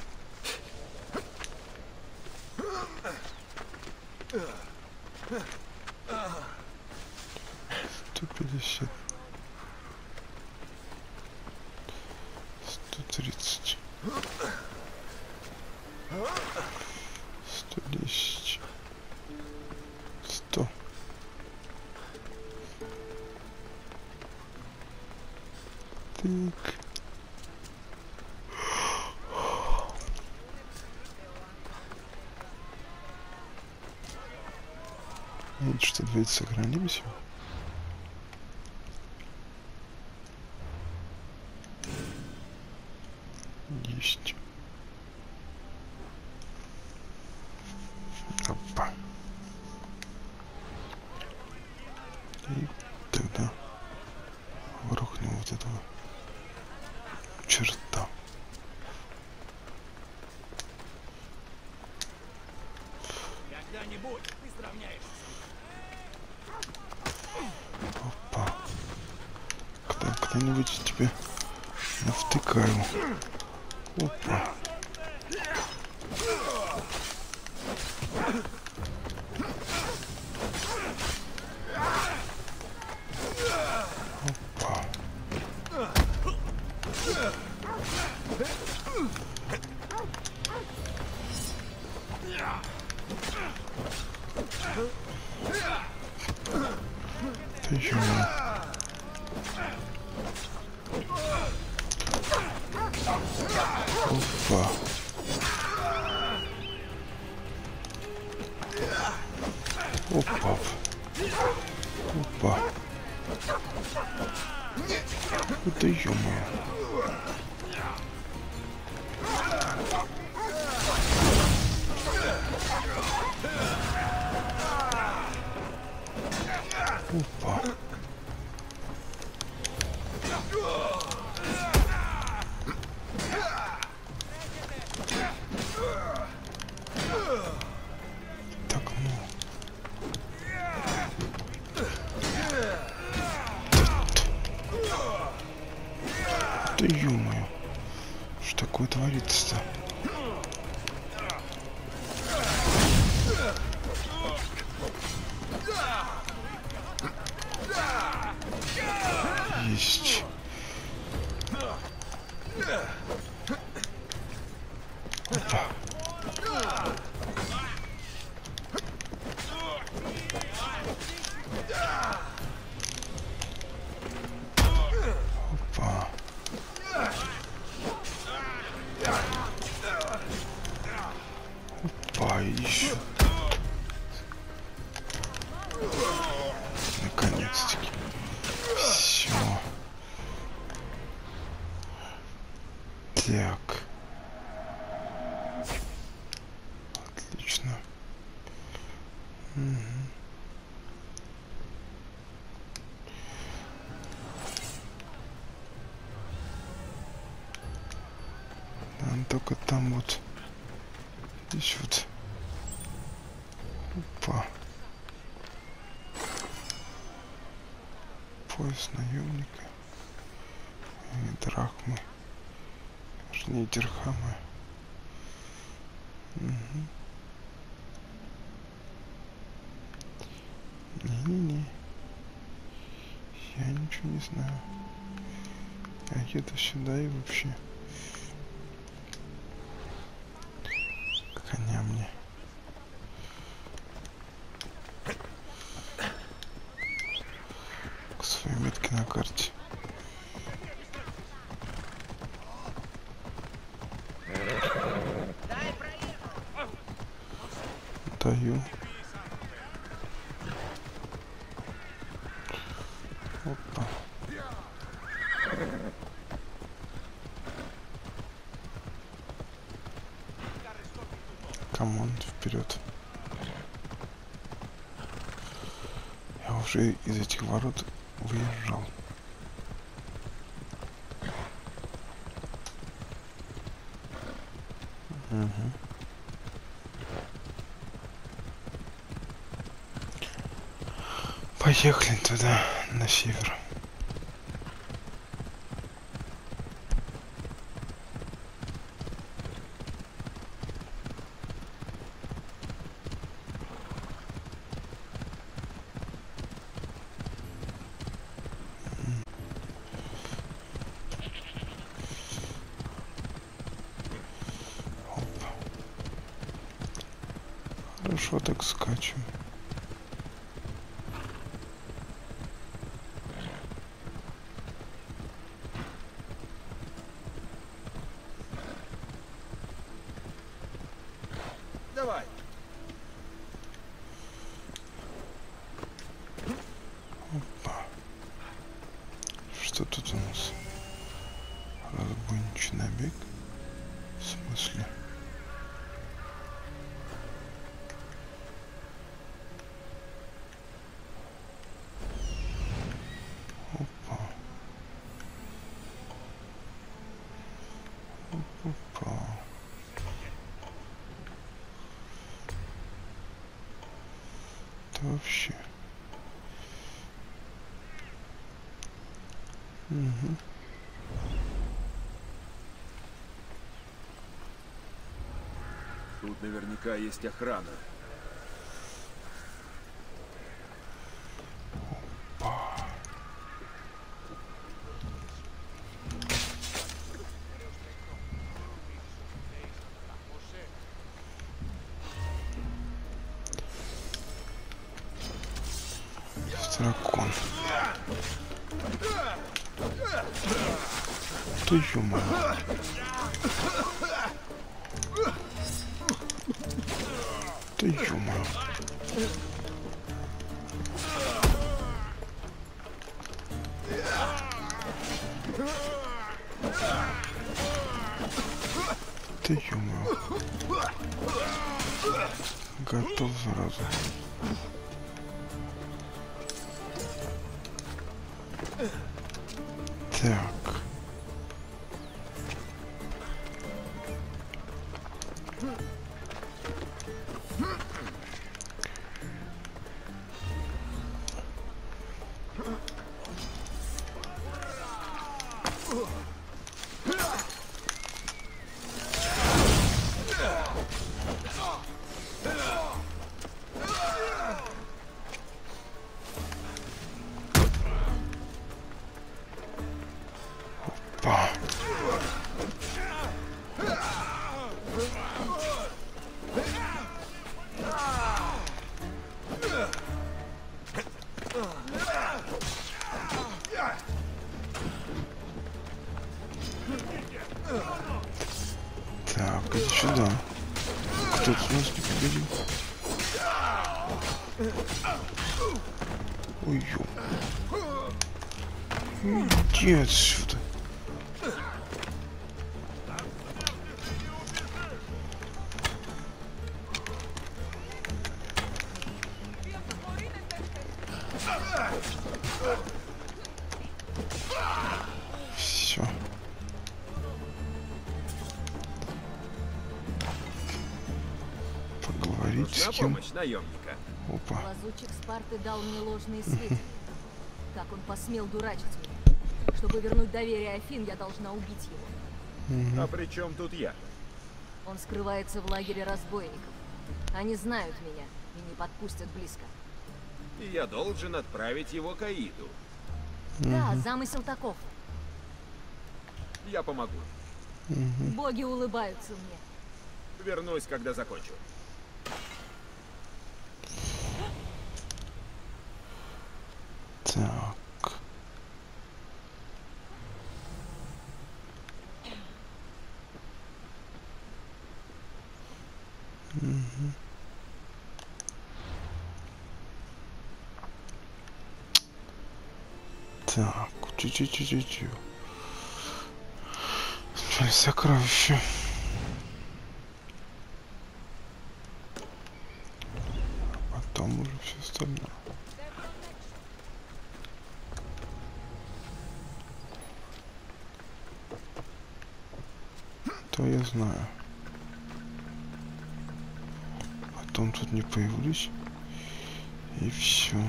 150. 130. 110. 100. Так. Нет, что давайте сохранимся. Есть. Опа. И тогда грохнем вот этого черта. Когда-нибудь ты сравняешься. Опа. Когда-нибудь я тебе навтыкаю. Опа. Опа. Ты еще не... Опа. Опа. Опа. Это ё-моё. Опа. Да ё-моё, что такое творится-то? Есть. Опа. Опа. Опа, еще. Наконец-таки. Все. Так. Отлично. Нам только там вот. Здесь вот. Опа. Пояс наемника. И драхмы. Вернее, дирхамы. Не-не-не. Я ничего не знаю. А еду сюда и вообще. Коня мне. К своей метке на карте. Даю. Опа. Камон, вперед. Я уже из этих ворот выезжал. Поехали туда, на север. Опа. Хорошо так скачем. Давай. Опа. Что тут у нас? Разбойничий набег? В смысле? Опа. Опа. Это вообще. Тут наверняка есть охрана. Дракон. Ты ё-моё. Ты ё-моё. Ты ё-моё. Готов сразу. Так. Опа. Так, иди сюда. Кто тут у нас не победил? Ой, иди отсюда. Все. Поговорить с кем? Помощь наемника. Опа. Лазутчик Спарты дал мне ложные сведения. Как он посмел дурачить меня. Чтобы вернуть доверие Афин, я должна убить его. А при чем тут я? Он скрывается в лагере разбойников. Они знают меня и не подпустят близко. И я должен отправить его к Аиду. Да, замысел таков. Я помогу. Боги улыбаются мне. Вернусь, когда закончу. Так. Так, чуть-чуть. Сокровище. А потом уже все остальное. То я знаю. Потом тут не появлюсь. И все.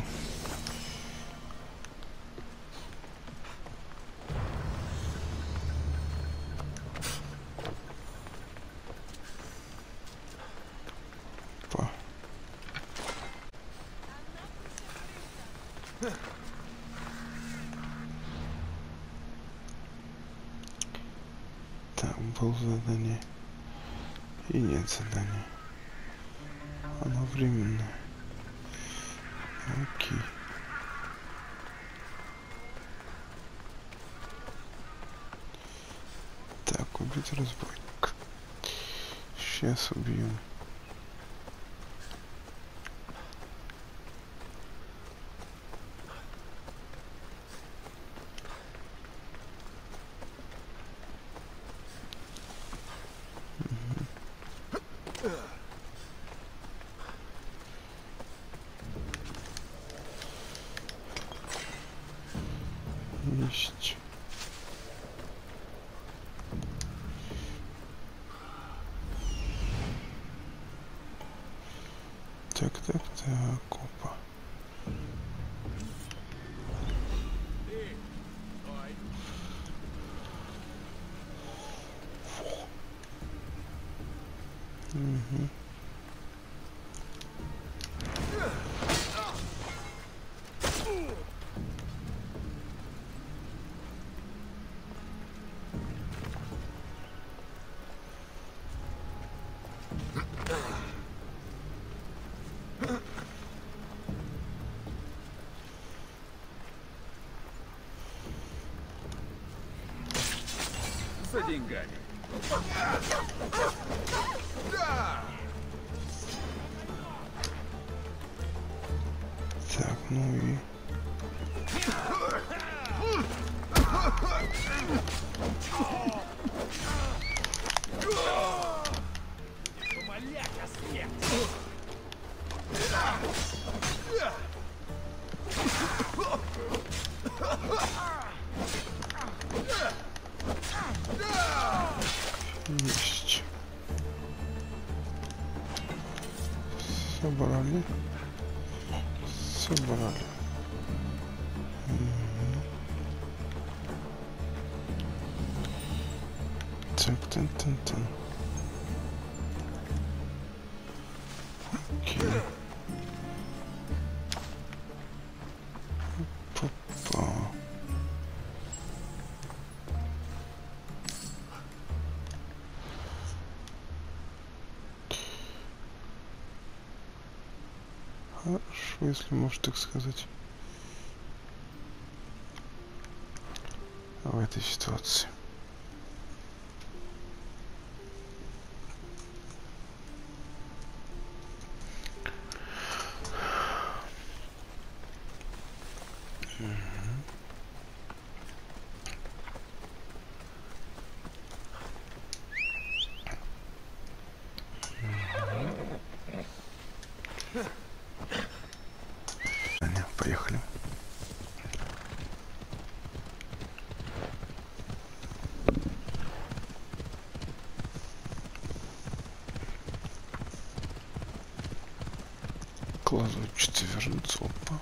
Так, было задание. И нет задания. Оно временное. Окей. Так, убить разбойника. Сейчас убьем. Есть. Так, опа. Угу. За деньгами. Так, ну и... Есть. Собрали. Так, тан. Окей. Попа. хорошо, если можно так сказать. В этой ситуации. Поехали. К лазу хочется вернуться. Опа.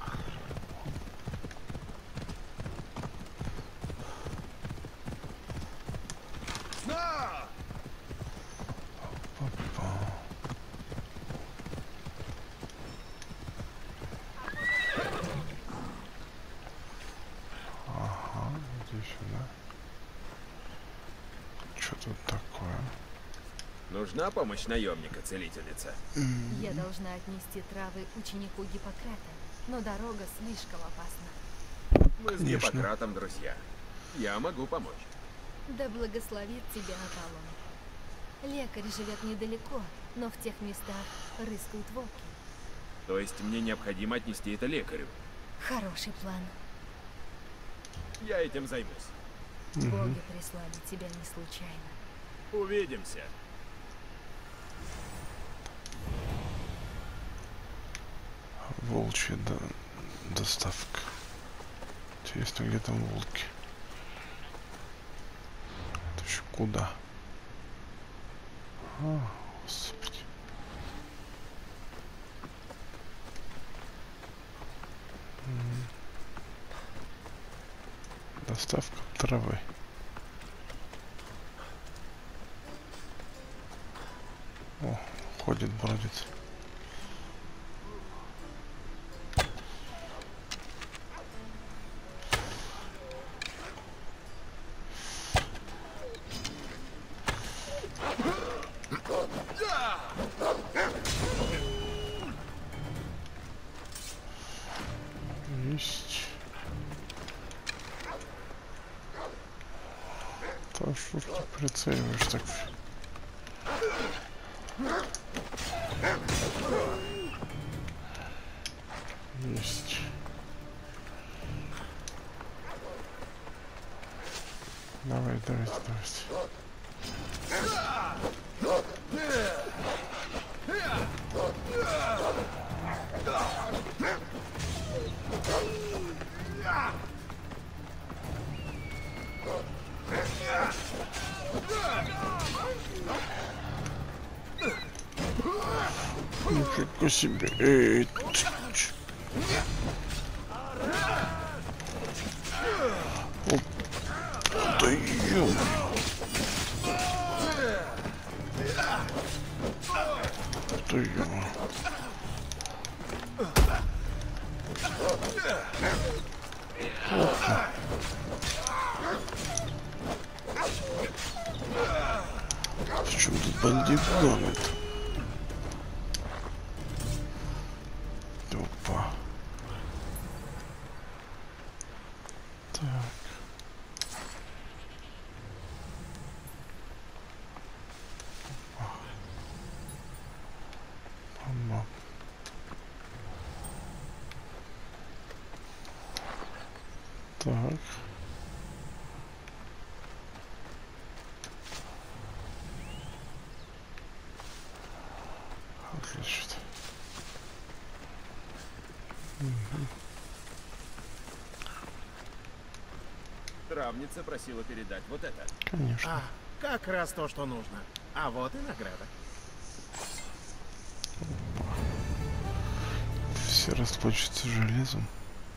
Нужна помощь наемника-целительница? Я должна отнести травы ученику Гиппократа, но дорога слишком опасна. Мы с Гиппократом друзья. Я могу помочь. Да благословит тебя Аполлон. Лекарь живет недалеко, но в тех местах рыскают волки. То есть мне необходимо отнести это лекарю? Хороший план. Я этим займусь. Боги прислали тебя не случайно. Увидимся. Волчья доставка. Интересно, где там волки? Это еще куда? А, господи. Доставка травы. О, ходит, бродит. Есть. Да что ж ты прицеливаешь так? Есть. Давай, давай, давай. Ничего себе. Эй, оп. Да ё-моё. Да ё-моё. Опа. В чем тут бандит гонит? Опа. Так. Опа. Так. Отлично. Травница просила передать вот это. Конечно. Как раз то, что нужно. А вот и награда. Все расплачутся железом.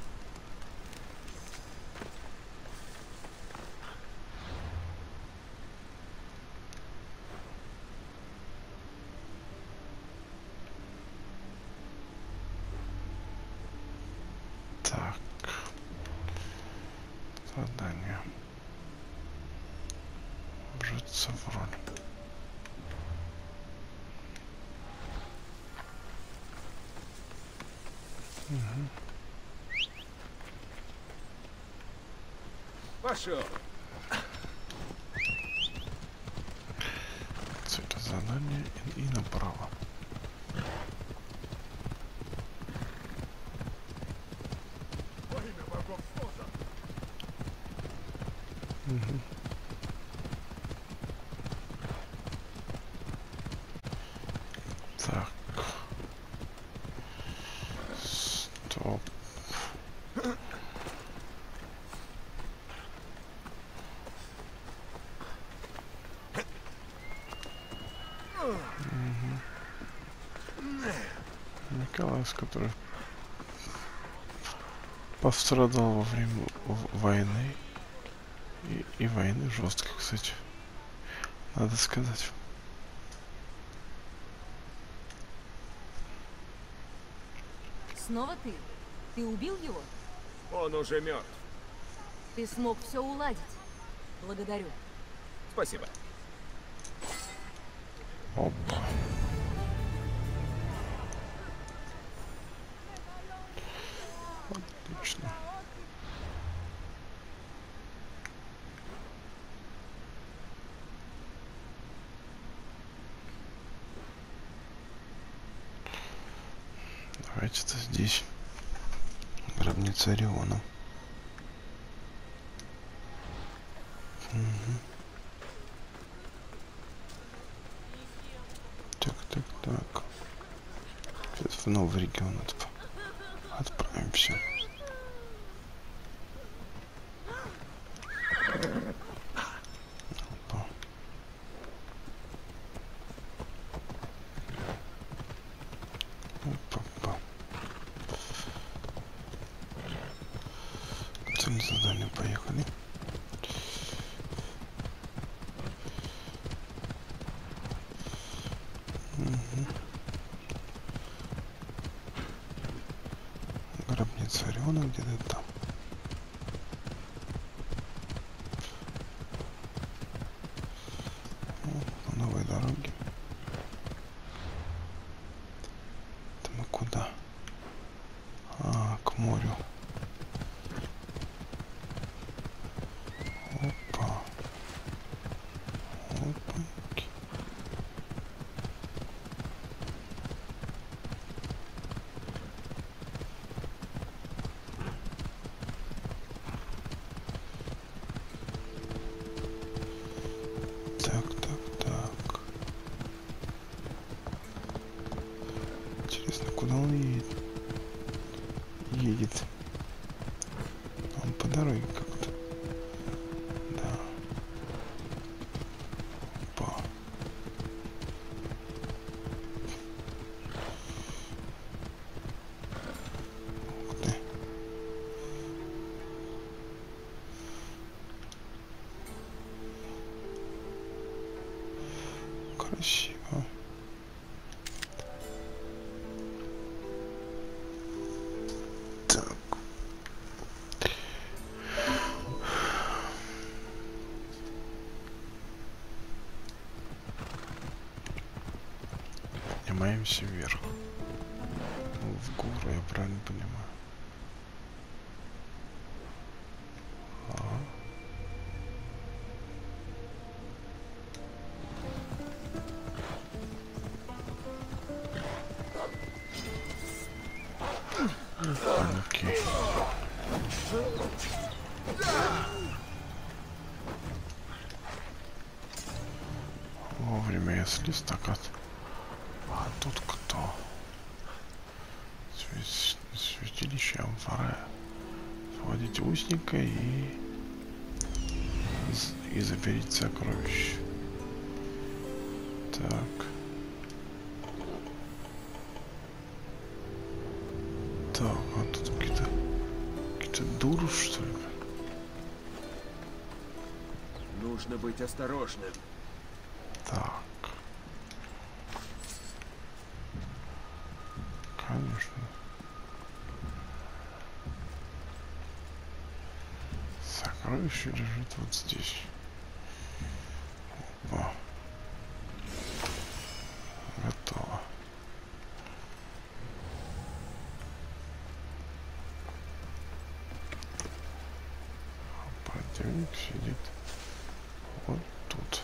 Так. Задание. Вжиться в роль. Пошел. Это задание и направо. Так. Стоп. Николаевск, который пострадал во время войны. И войны жесткой, кстати. Надо сказать. Снова ты? Ты убил его? Он уже мертв. Ты смог все уладить. Благодарю. Спасибо. Опа. Отлично. Давайте-то здесь. Гробница Ориона. Так. Сейчас в новый регион отправимся. Опа. Опа. Цель задания, поехали. Гробница Ориона где-то там. По новой дороге. Это мы куда? К морю. Опа. Опаньки. Так. Интересно, куда он едет? Он по дороге как-то. Да. Опа. Ух ты. Красиво. Так. Поднимаемся вверх. В гору, я правильно понимаю. Окей. Вовремя я слез, так а тут кто? Святилище Амфора. Сводите узника и заберите сокровища. Так. Так, а тут какие-то дуры, что ли? Нужно быть осторожным. Так. Конечно. Сокровище лежит вот здесь. Опа. Готово. противник сидит вот тут.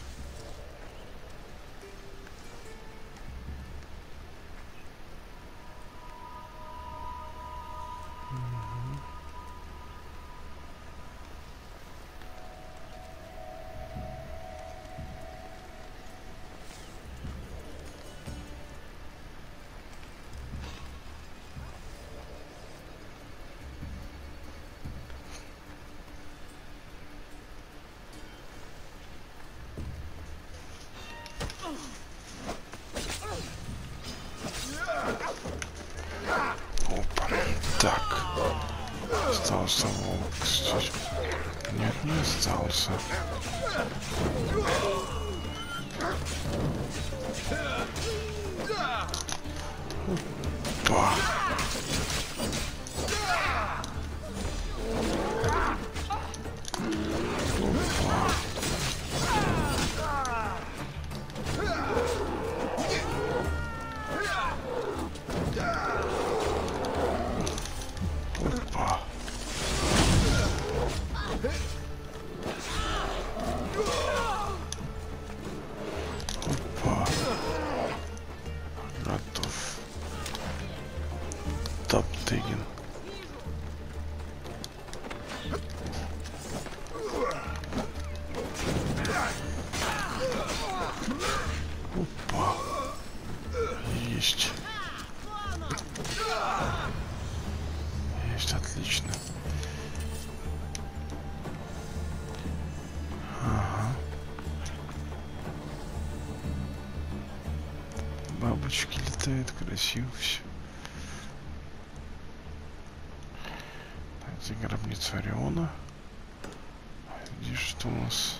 Опа. Так. Остался волк, кстати. Нет, не остался. Опа. Готов. Топтыгин. Опа. Есть. Есть, отлично. Ага. Бабочки летают, красиво все. Это гробница Ориона. Здесь что у нас?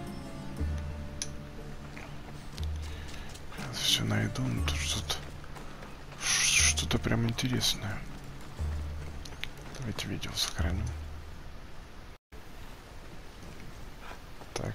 Все найду, но тут что-то прям интересное. Давайте видео сохраним. Так.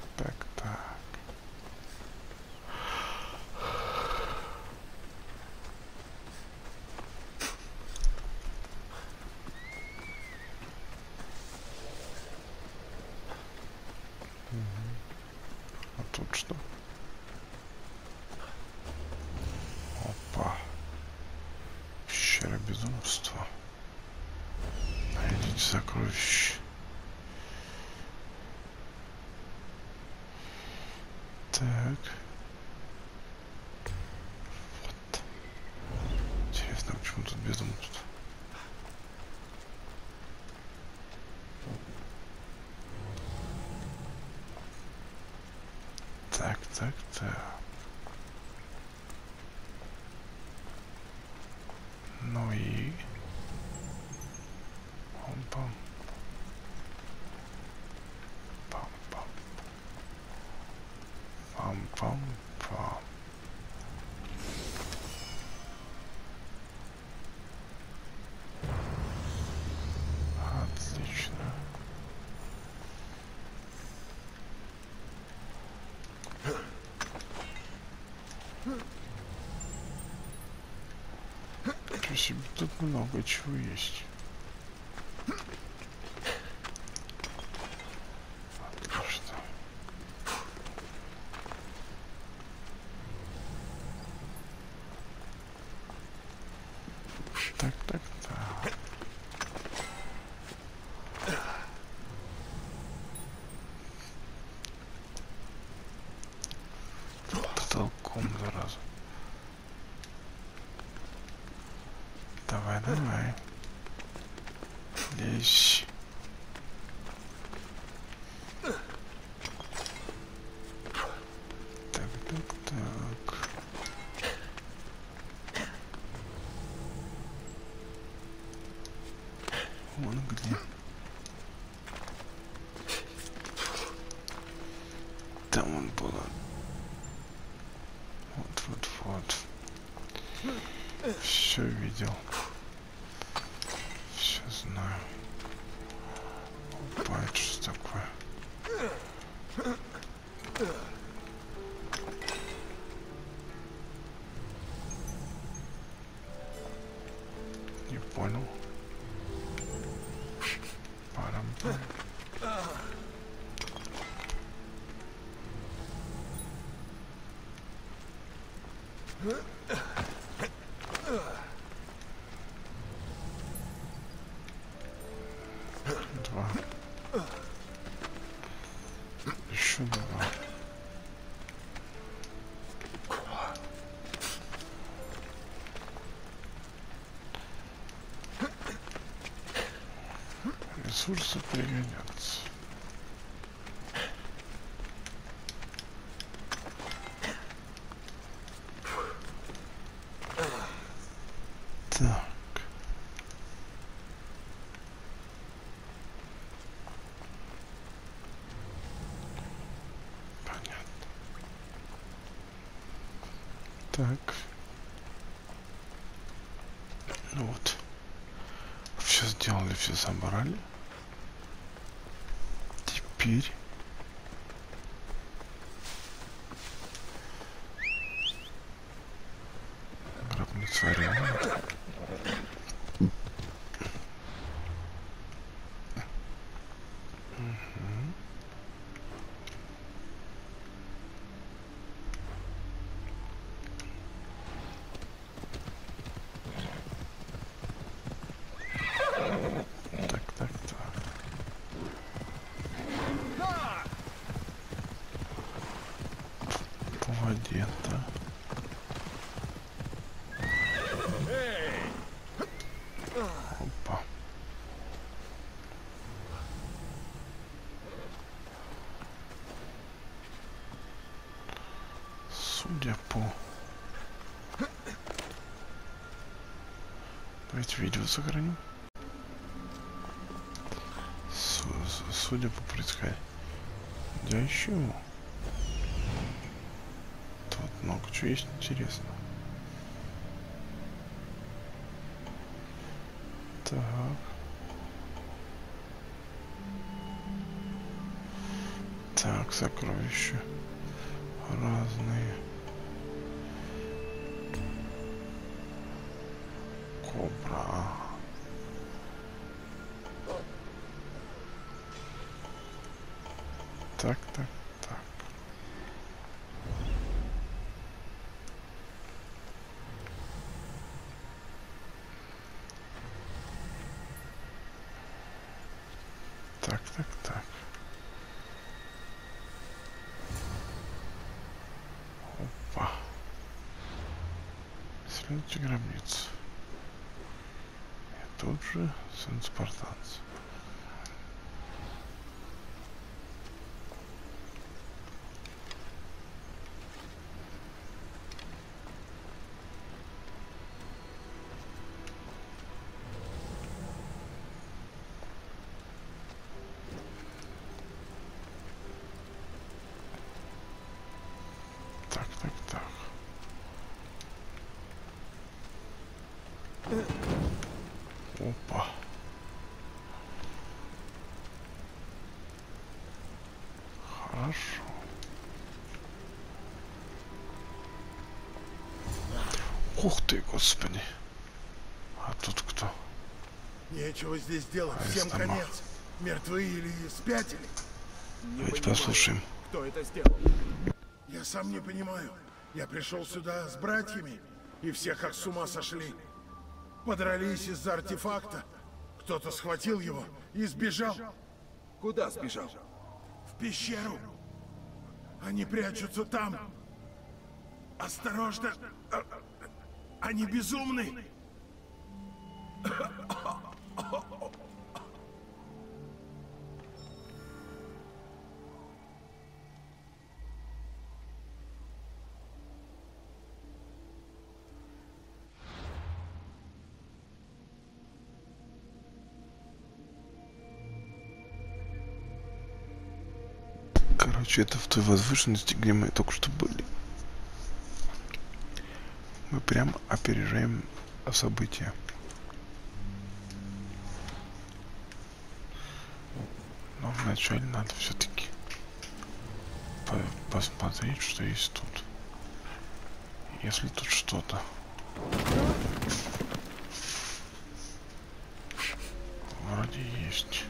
А тут что? Опа. Пещера безумства. Найдите сокровища. Так. Вот. Интересно, почему тут безумство? Так. Ну и... Пам-пам. Пам-пам-пам. Отлично. Спасибо, тут много чего есть. Отлично. Так. Потолком, зараза. Давай. Лезь. Так. Вон где. Там он был. Вот. Все видел. Все знаю. Опа, это что такое? Не понял. Парам-пам. Два. Еще два. Ресурсы пригодятся. Так. Понятно. Так. Ну вот. Все сделали, все собрали. Теперь гробница Ориона. Где-то. Опа. Судя по... Давайте видео сохраним. Судя по происходящему, много чего есть интересного. Так. Так, сокровища разные. Кобра. Так, так, так. Так, так, так. Опа. Следующая гробница. И тут же сын спартанца. Так, так, так. Опа. Хорошо. Ух ты, господи. А тут кто? Нечего здесь делать, всем конец. Мертвы или спятили? Давайте послушаем. Кто это сделал? Я сам не понимаю. Я пришел сюда с братьями, и все как с ума сошли. Подрались из-за артефакта. Кто-то схватил его и сбежал. Куда сбежал? В пещеру. Они прячутся там. Осторожно. Они безумны. Короче, это в той возвышенности, где мы только что были. Мы прям опережаем события. Но вначале надо все-таки посмотреть, что есть тут. Если тут что-то. Вроде есть.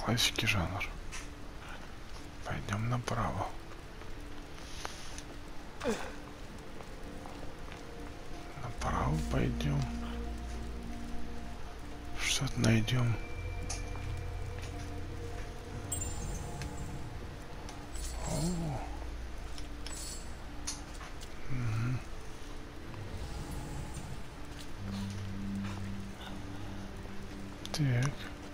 Классики жанр. Пойдем направо. Направо пойдем. Что-то найдем. О. Так.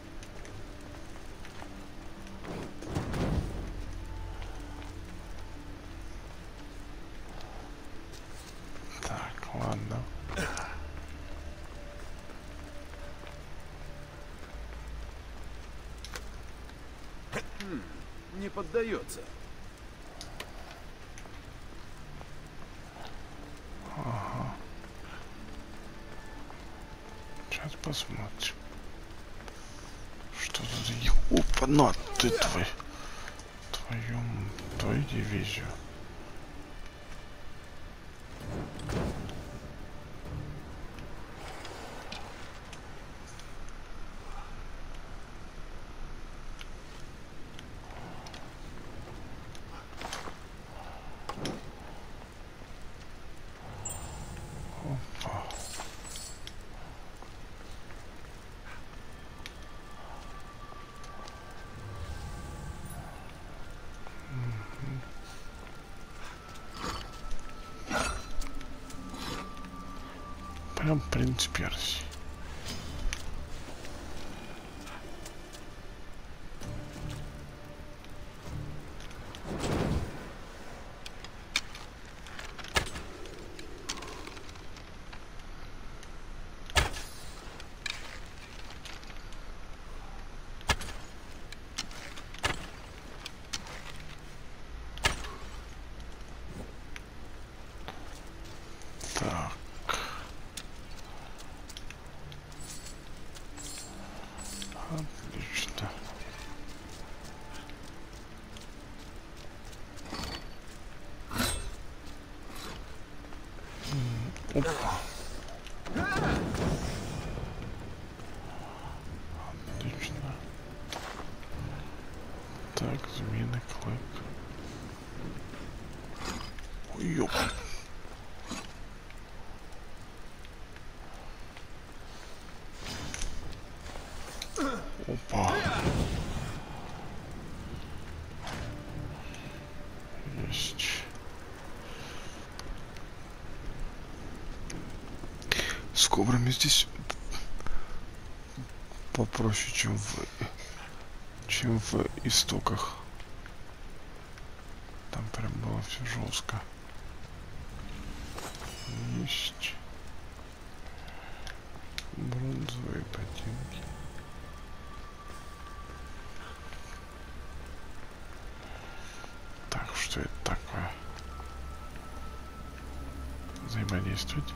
Так, ладно. Не поддается. Ага. Сейчас посмотрим. Что тут? Опа, на ты твою дивизию. Прям принц Персии. Так. Отлично. Опа. Отлично. Так, змеиный клык. Ой, ёп. Опа. Есть. С кобрами здесь попроще, чем в истоках. Там прям было все жестко. Есть. Бронзовые ботинки. Так, что это такое? Взаимодействовать.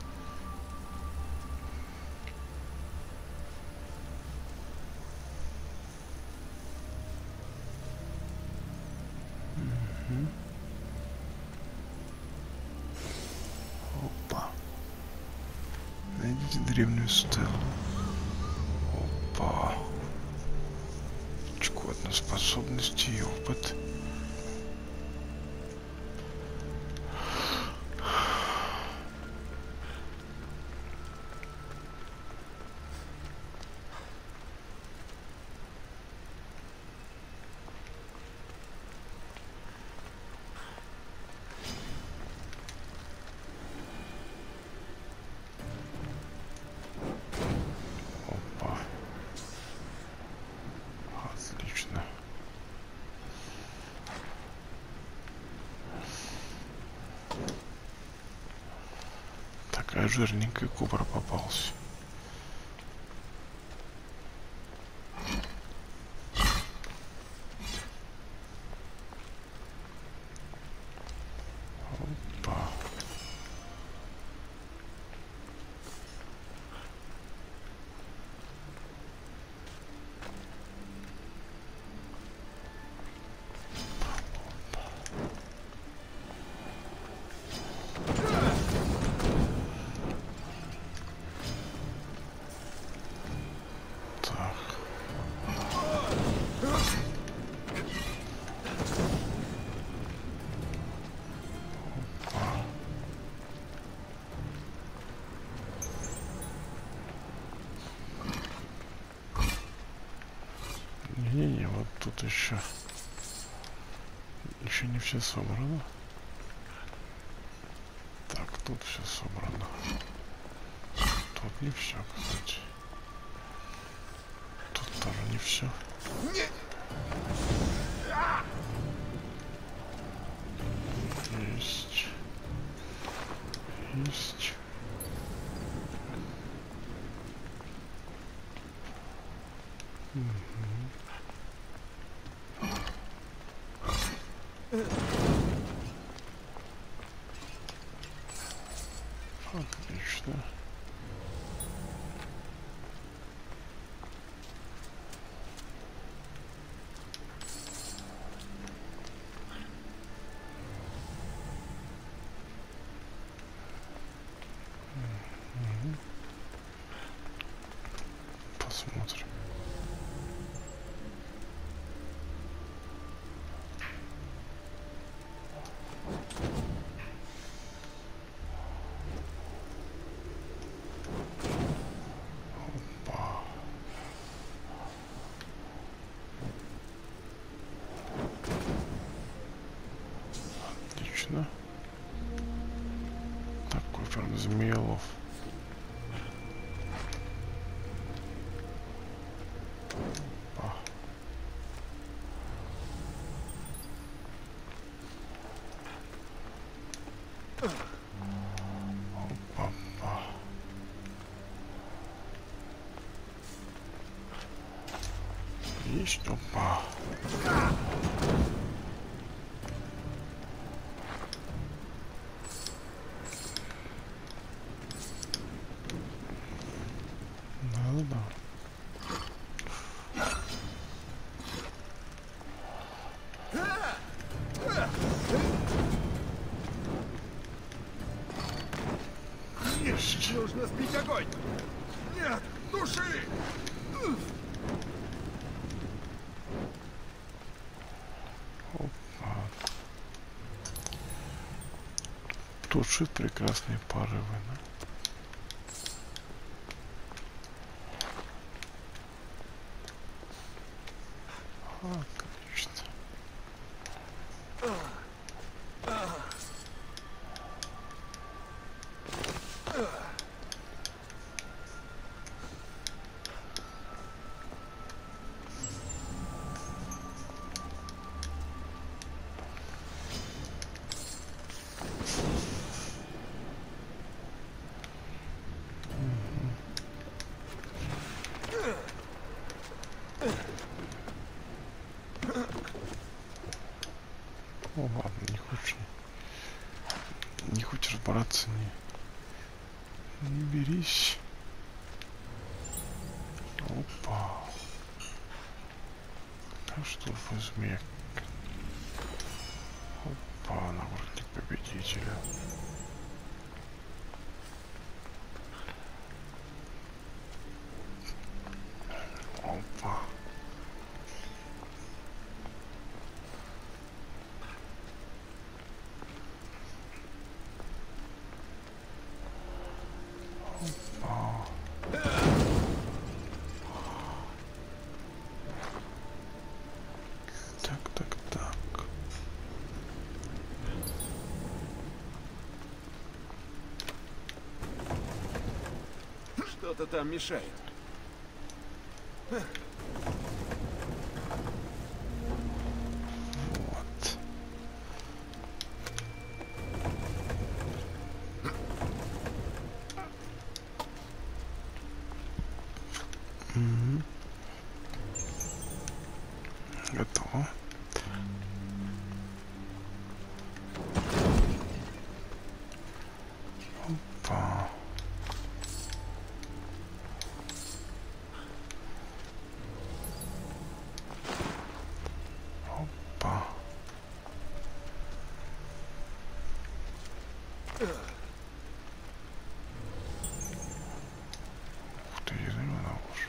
Опа. Найдите древнюю стелу. Опа. Чудно, способности и опыт. Такая жирненькая кобра попался. Опа. еще не все собрано. Так, тут все собрано. Тут не все, кстати. Тут тоже не все. Есть. Есть. Отлично. Посмотрим. Опа. Отлично. Такой прям змеелов. Есть, опа. Да-да-да. Есть. Нужно сбить огонь! Нет! Туши! Опа. Тушит прекрасные порывы, да? Отлично. О, ладно, не хочешь разбираться, не берись. Опа. Да что возьми. Опа, нагрудник победителя. Опа. Опа. Так. Что-то там мешает. Вот. Готово. Опа. Опа. Ух ты, зелёная уж.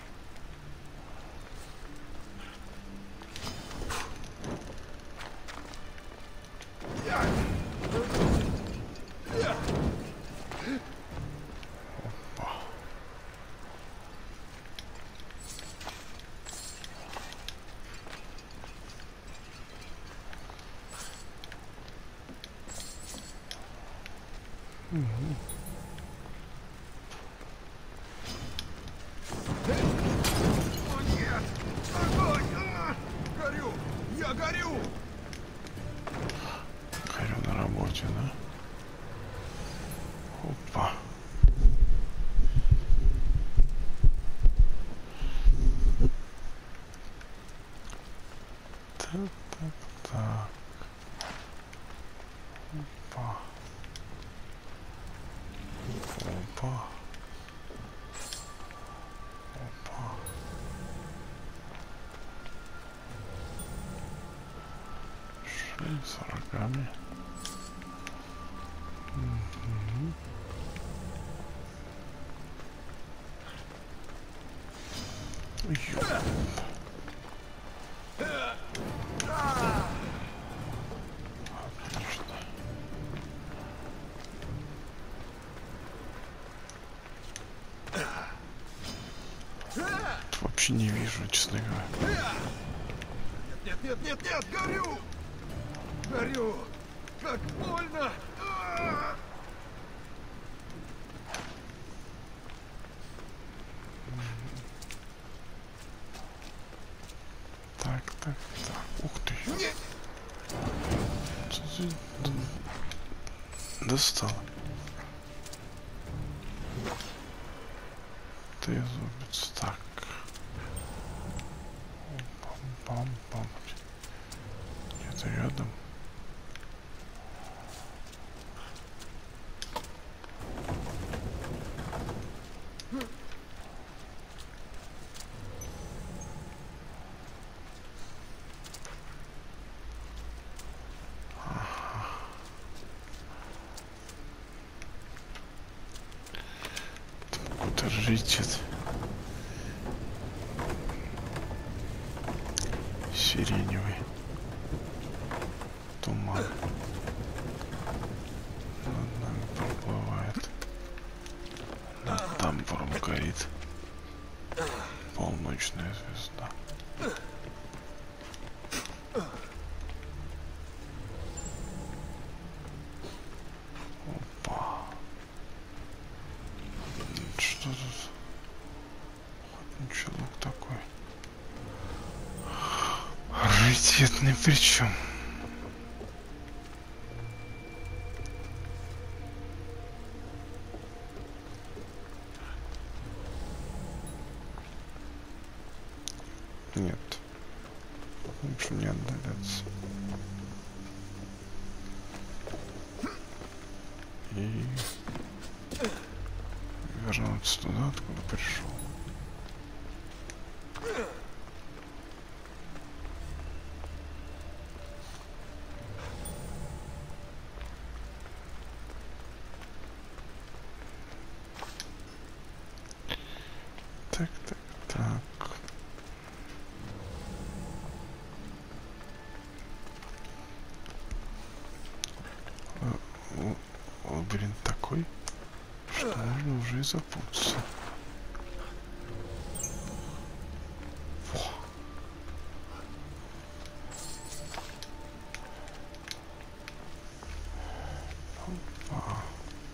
О нет! Огонь! Горю! Я горю! Горю на работе, да? Опа. Так. Опа. Опа. Опа. Шли с рогами. Отлично. Вообще не вижу, честно говоря. Нет, горю! Горю! Как больно! Так. Ух ты. Достал. Ты зубец. Так. Пам-пам-пам. Где-то рядом. Куда летит? Сиреневый туман над нами проплывает. Над тамбуром горит полночная звезда. Опа. Что тут? Челок такой. Раритетный причем. Нет. Лучше не отдаляться. И вернуться туда, откуда пришел. Так. Лабиринт такой, что можно уже и запутаться. Опа.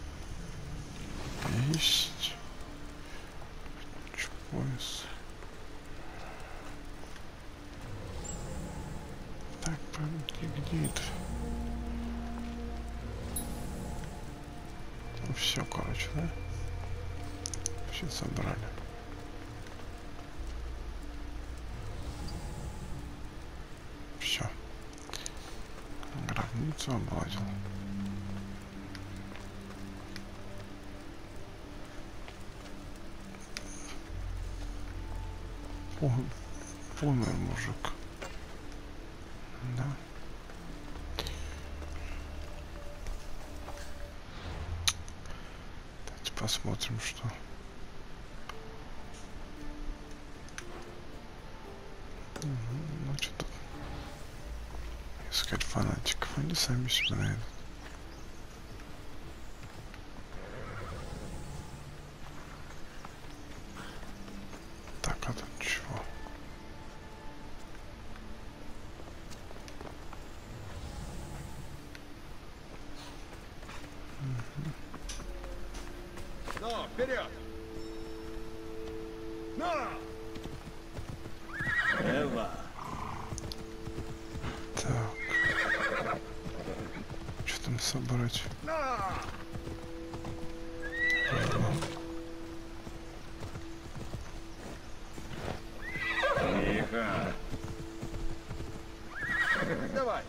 Есть. Пояс. Так, где это? Ну, все, короче, да? Все собрали. Все. Гробницу облазил. Помер мужик. Да. Давайте посмотрим, что. Ну что тут? Искать фанатиков. Они сами себя найдут. Так, а тут чего? Ну, вперед! Ну! Эва. Так. Что там собрать? Тихо. Давай.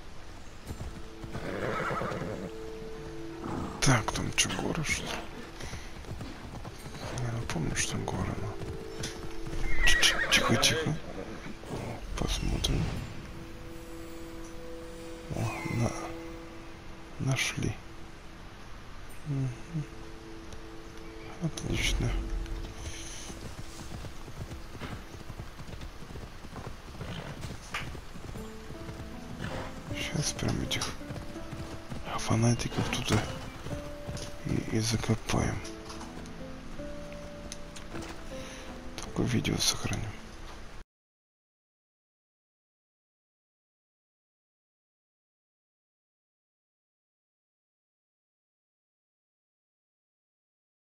Так, там что, горы, что ли? Я напомню, что горы, но... Тихо, тихо. Посмотрим. О, нашли. Угу. Отлично. Сейчас прям этих фанатиков туда и закопаем. Такое видео сохраним.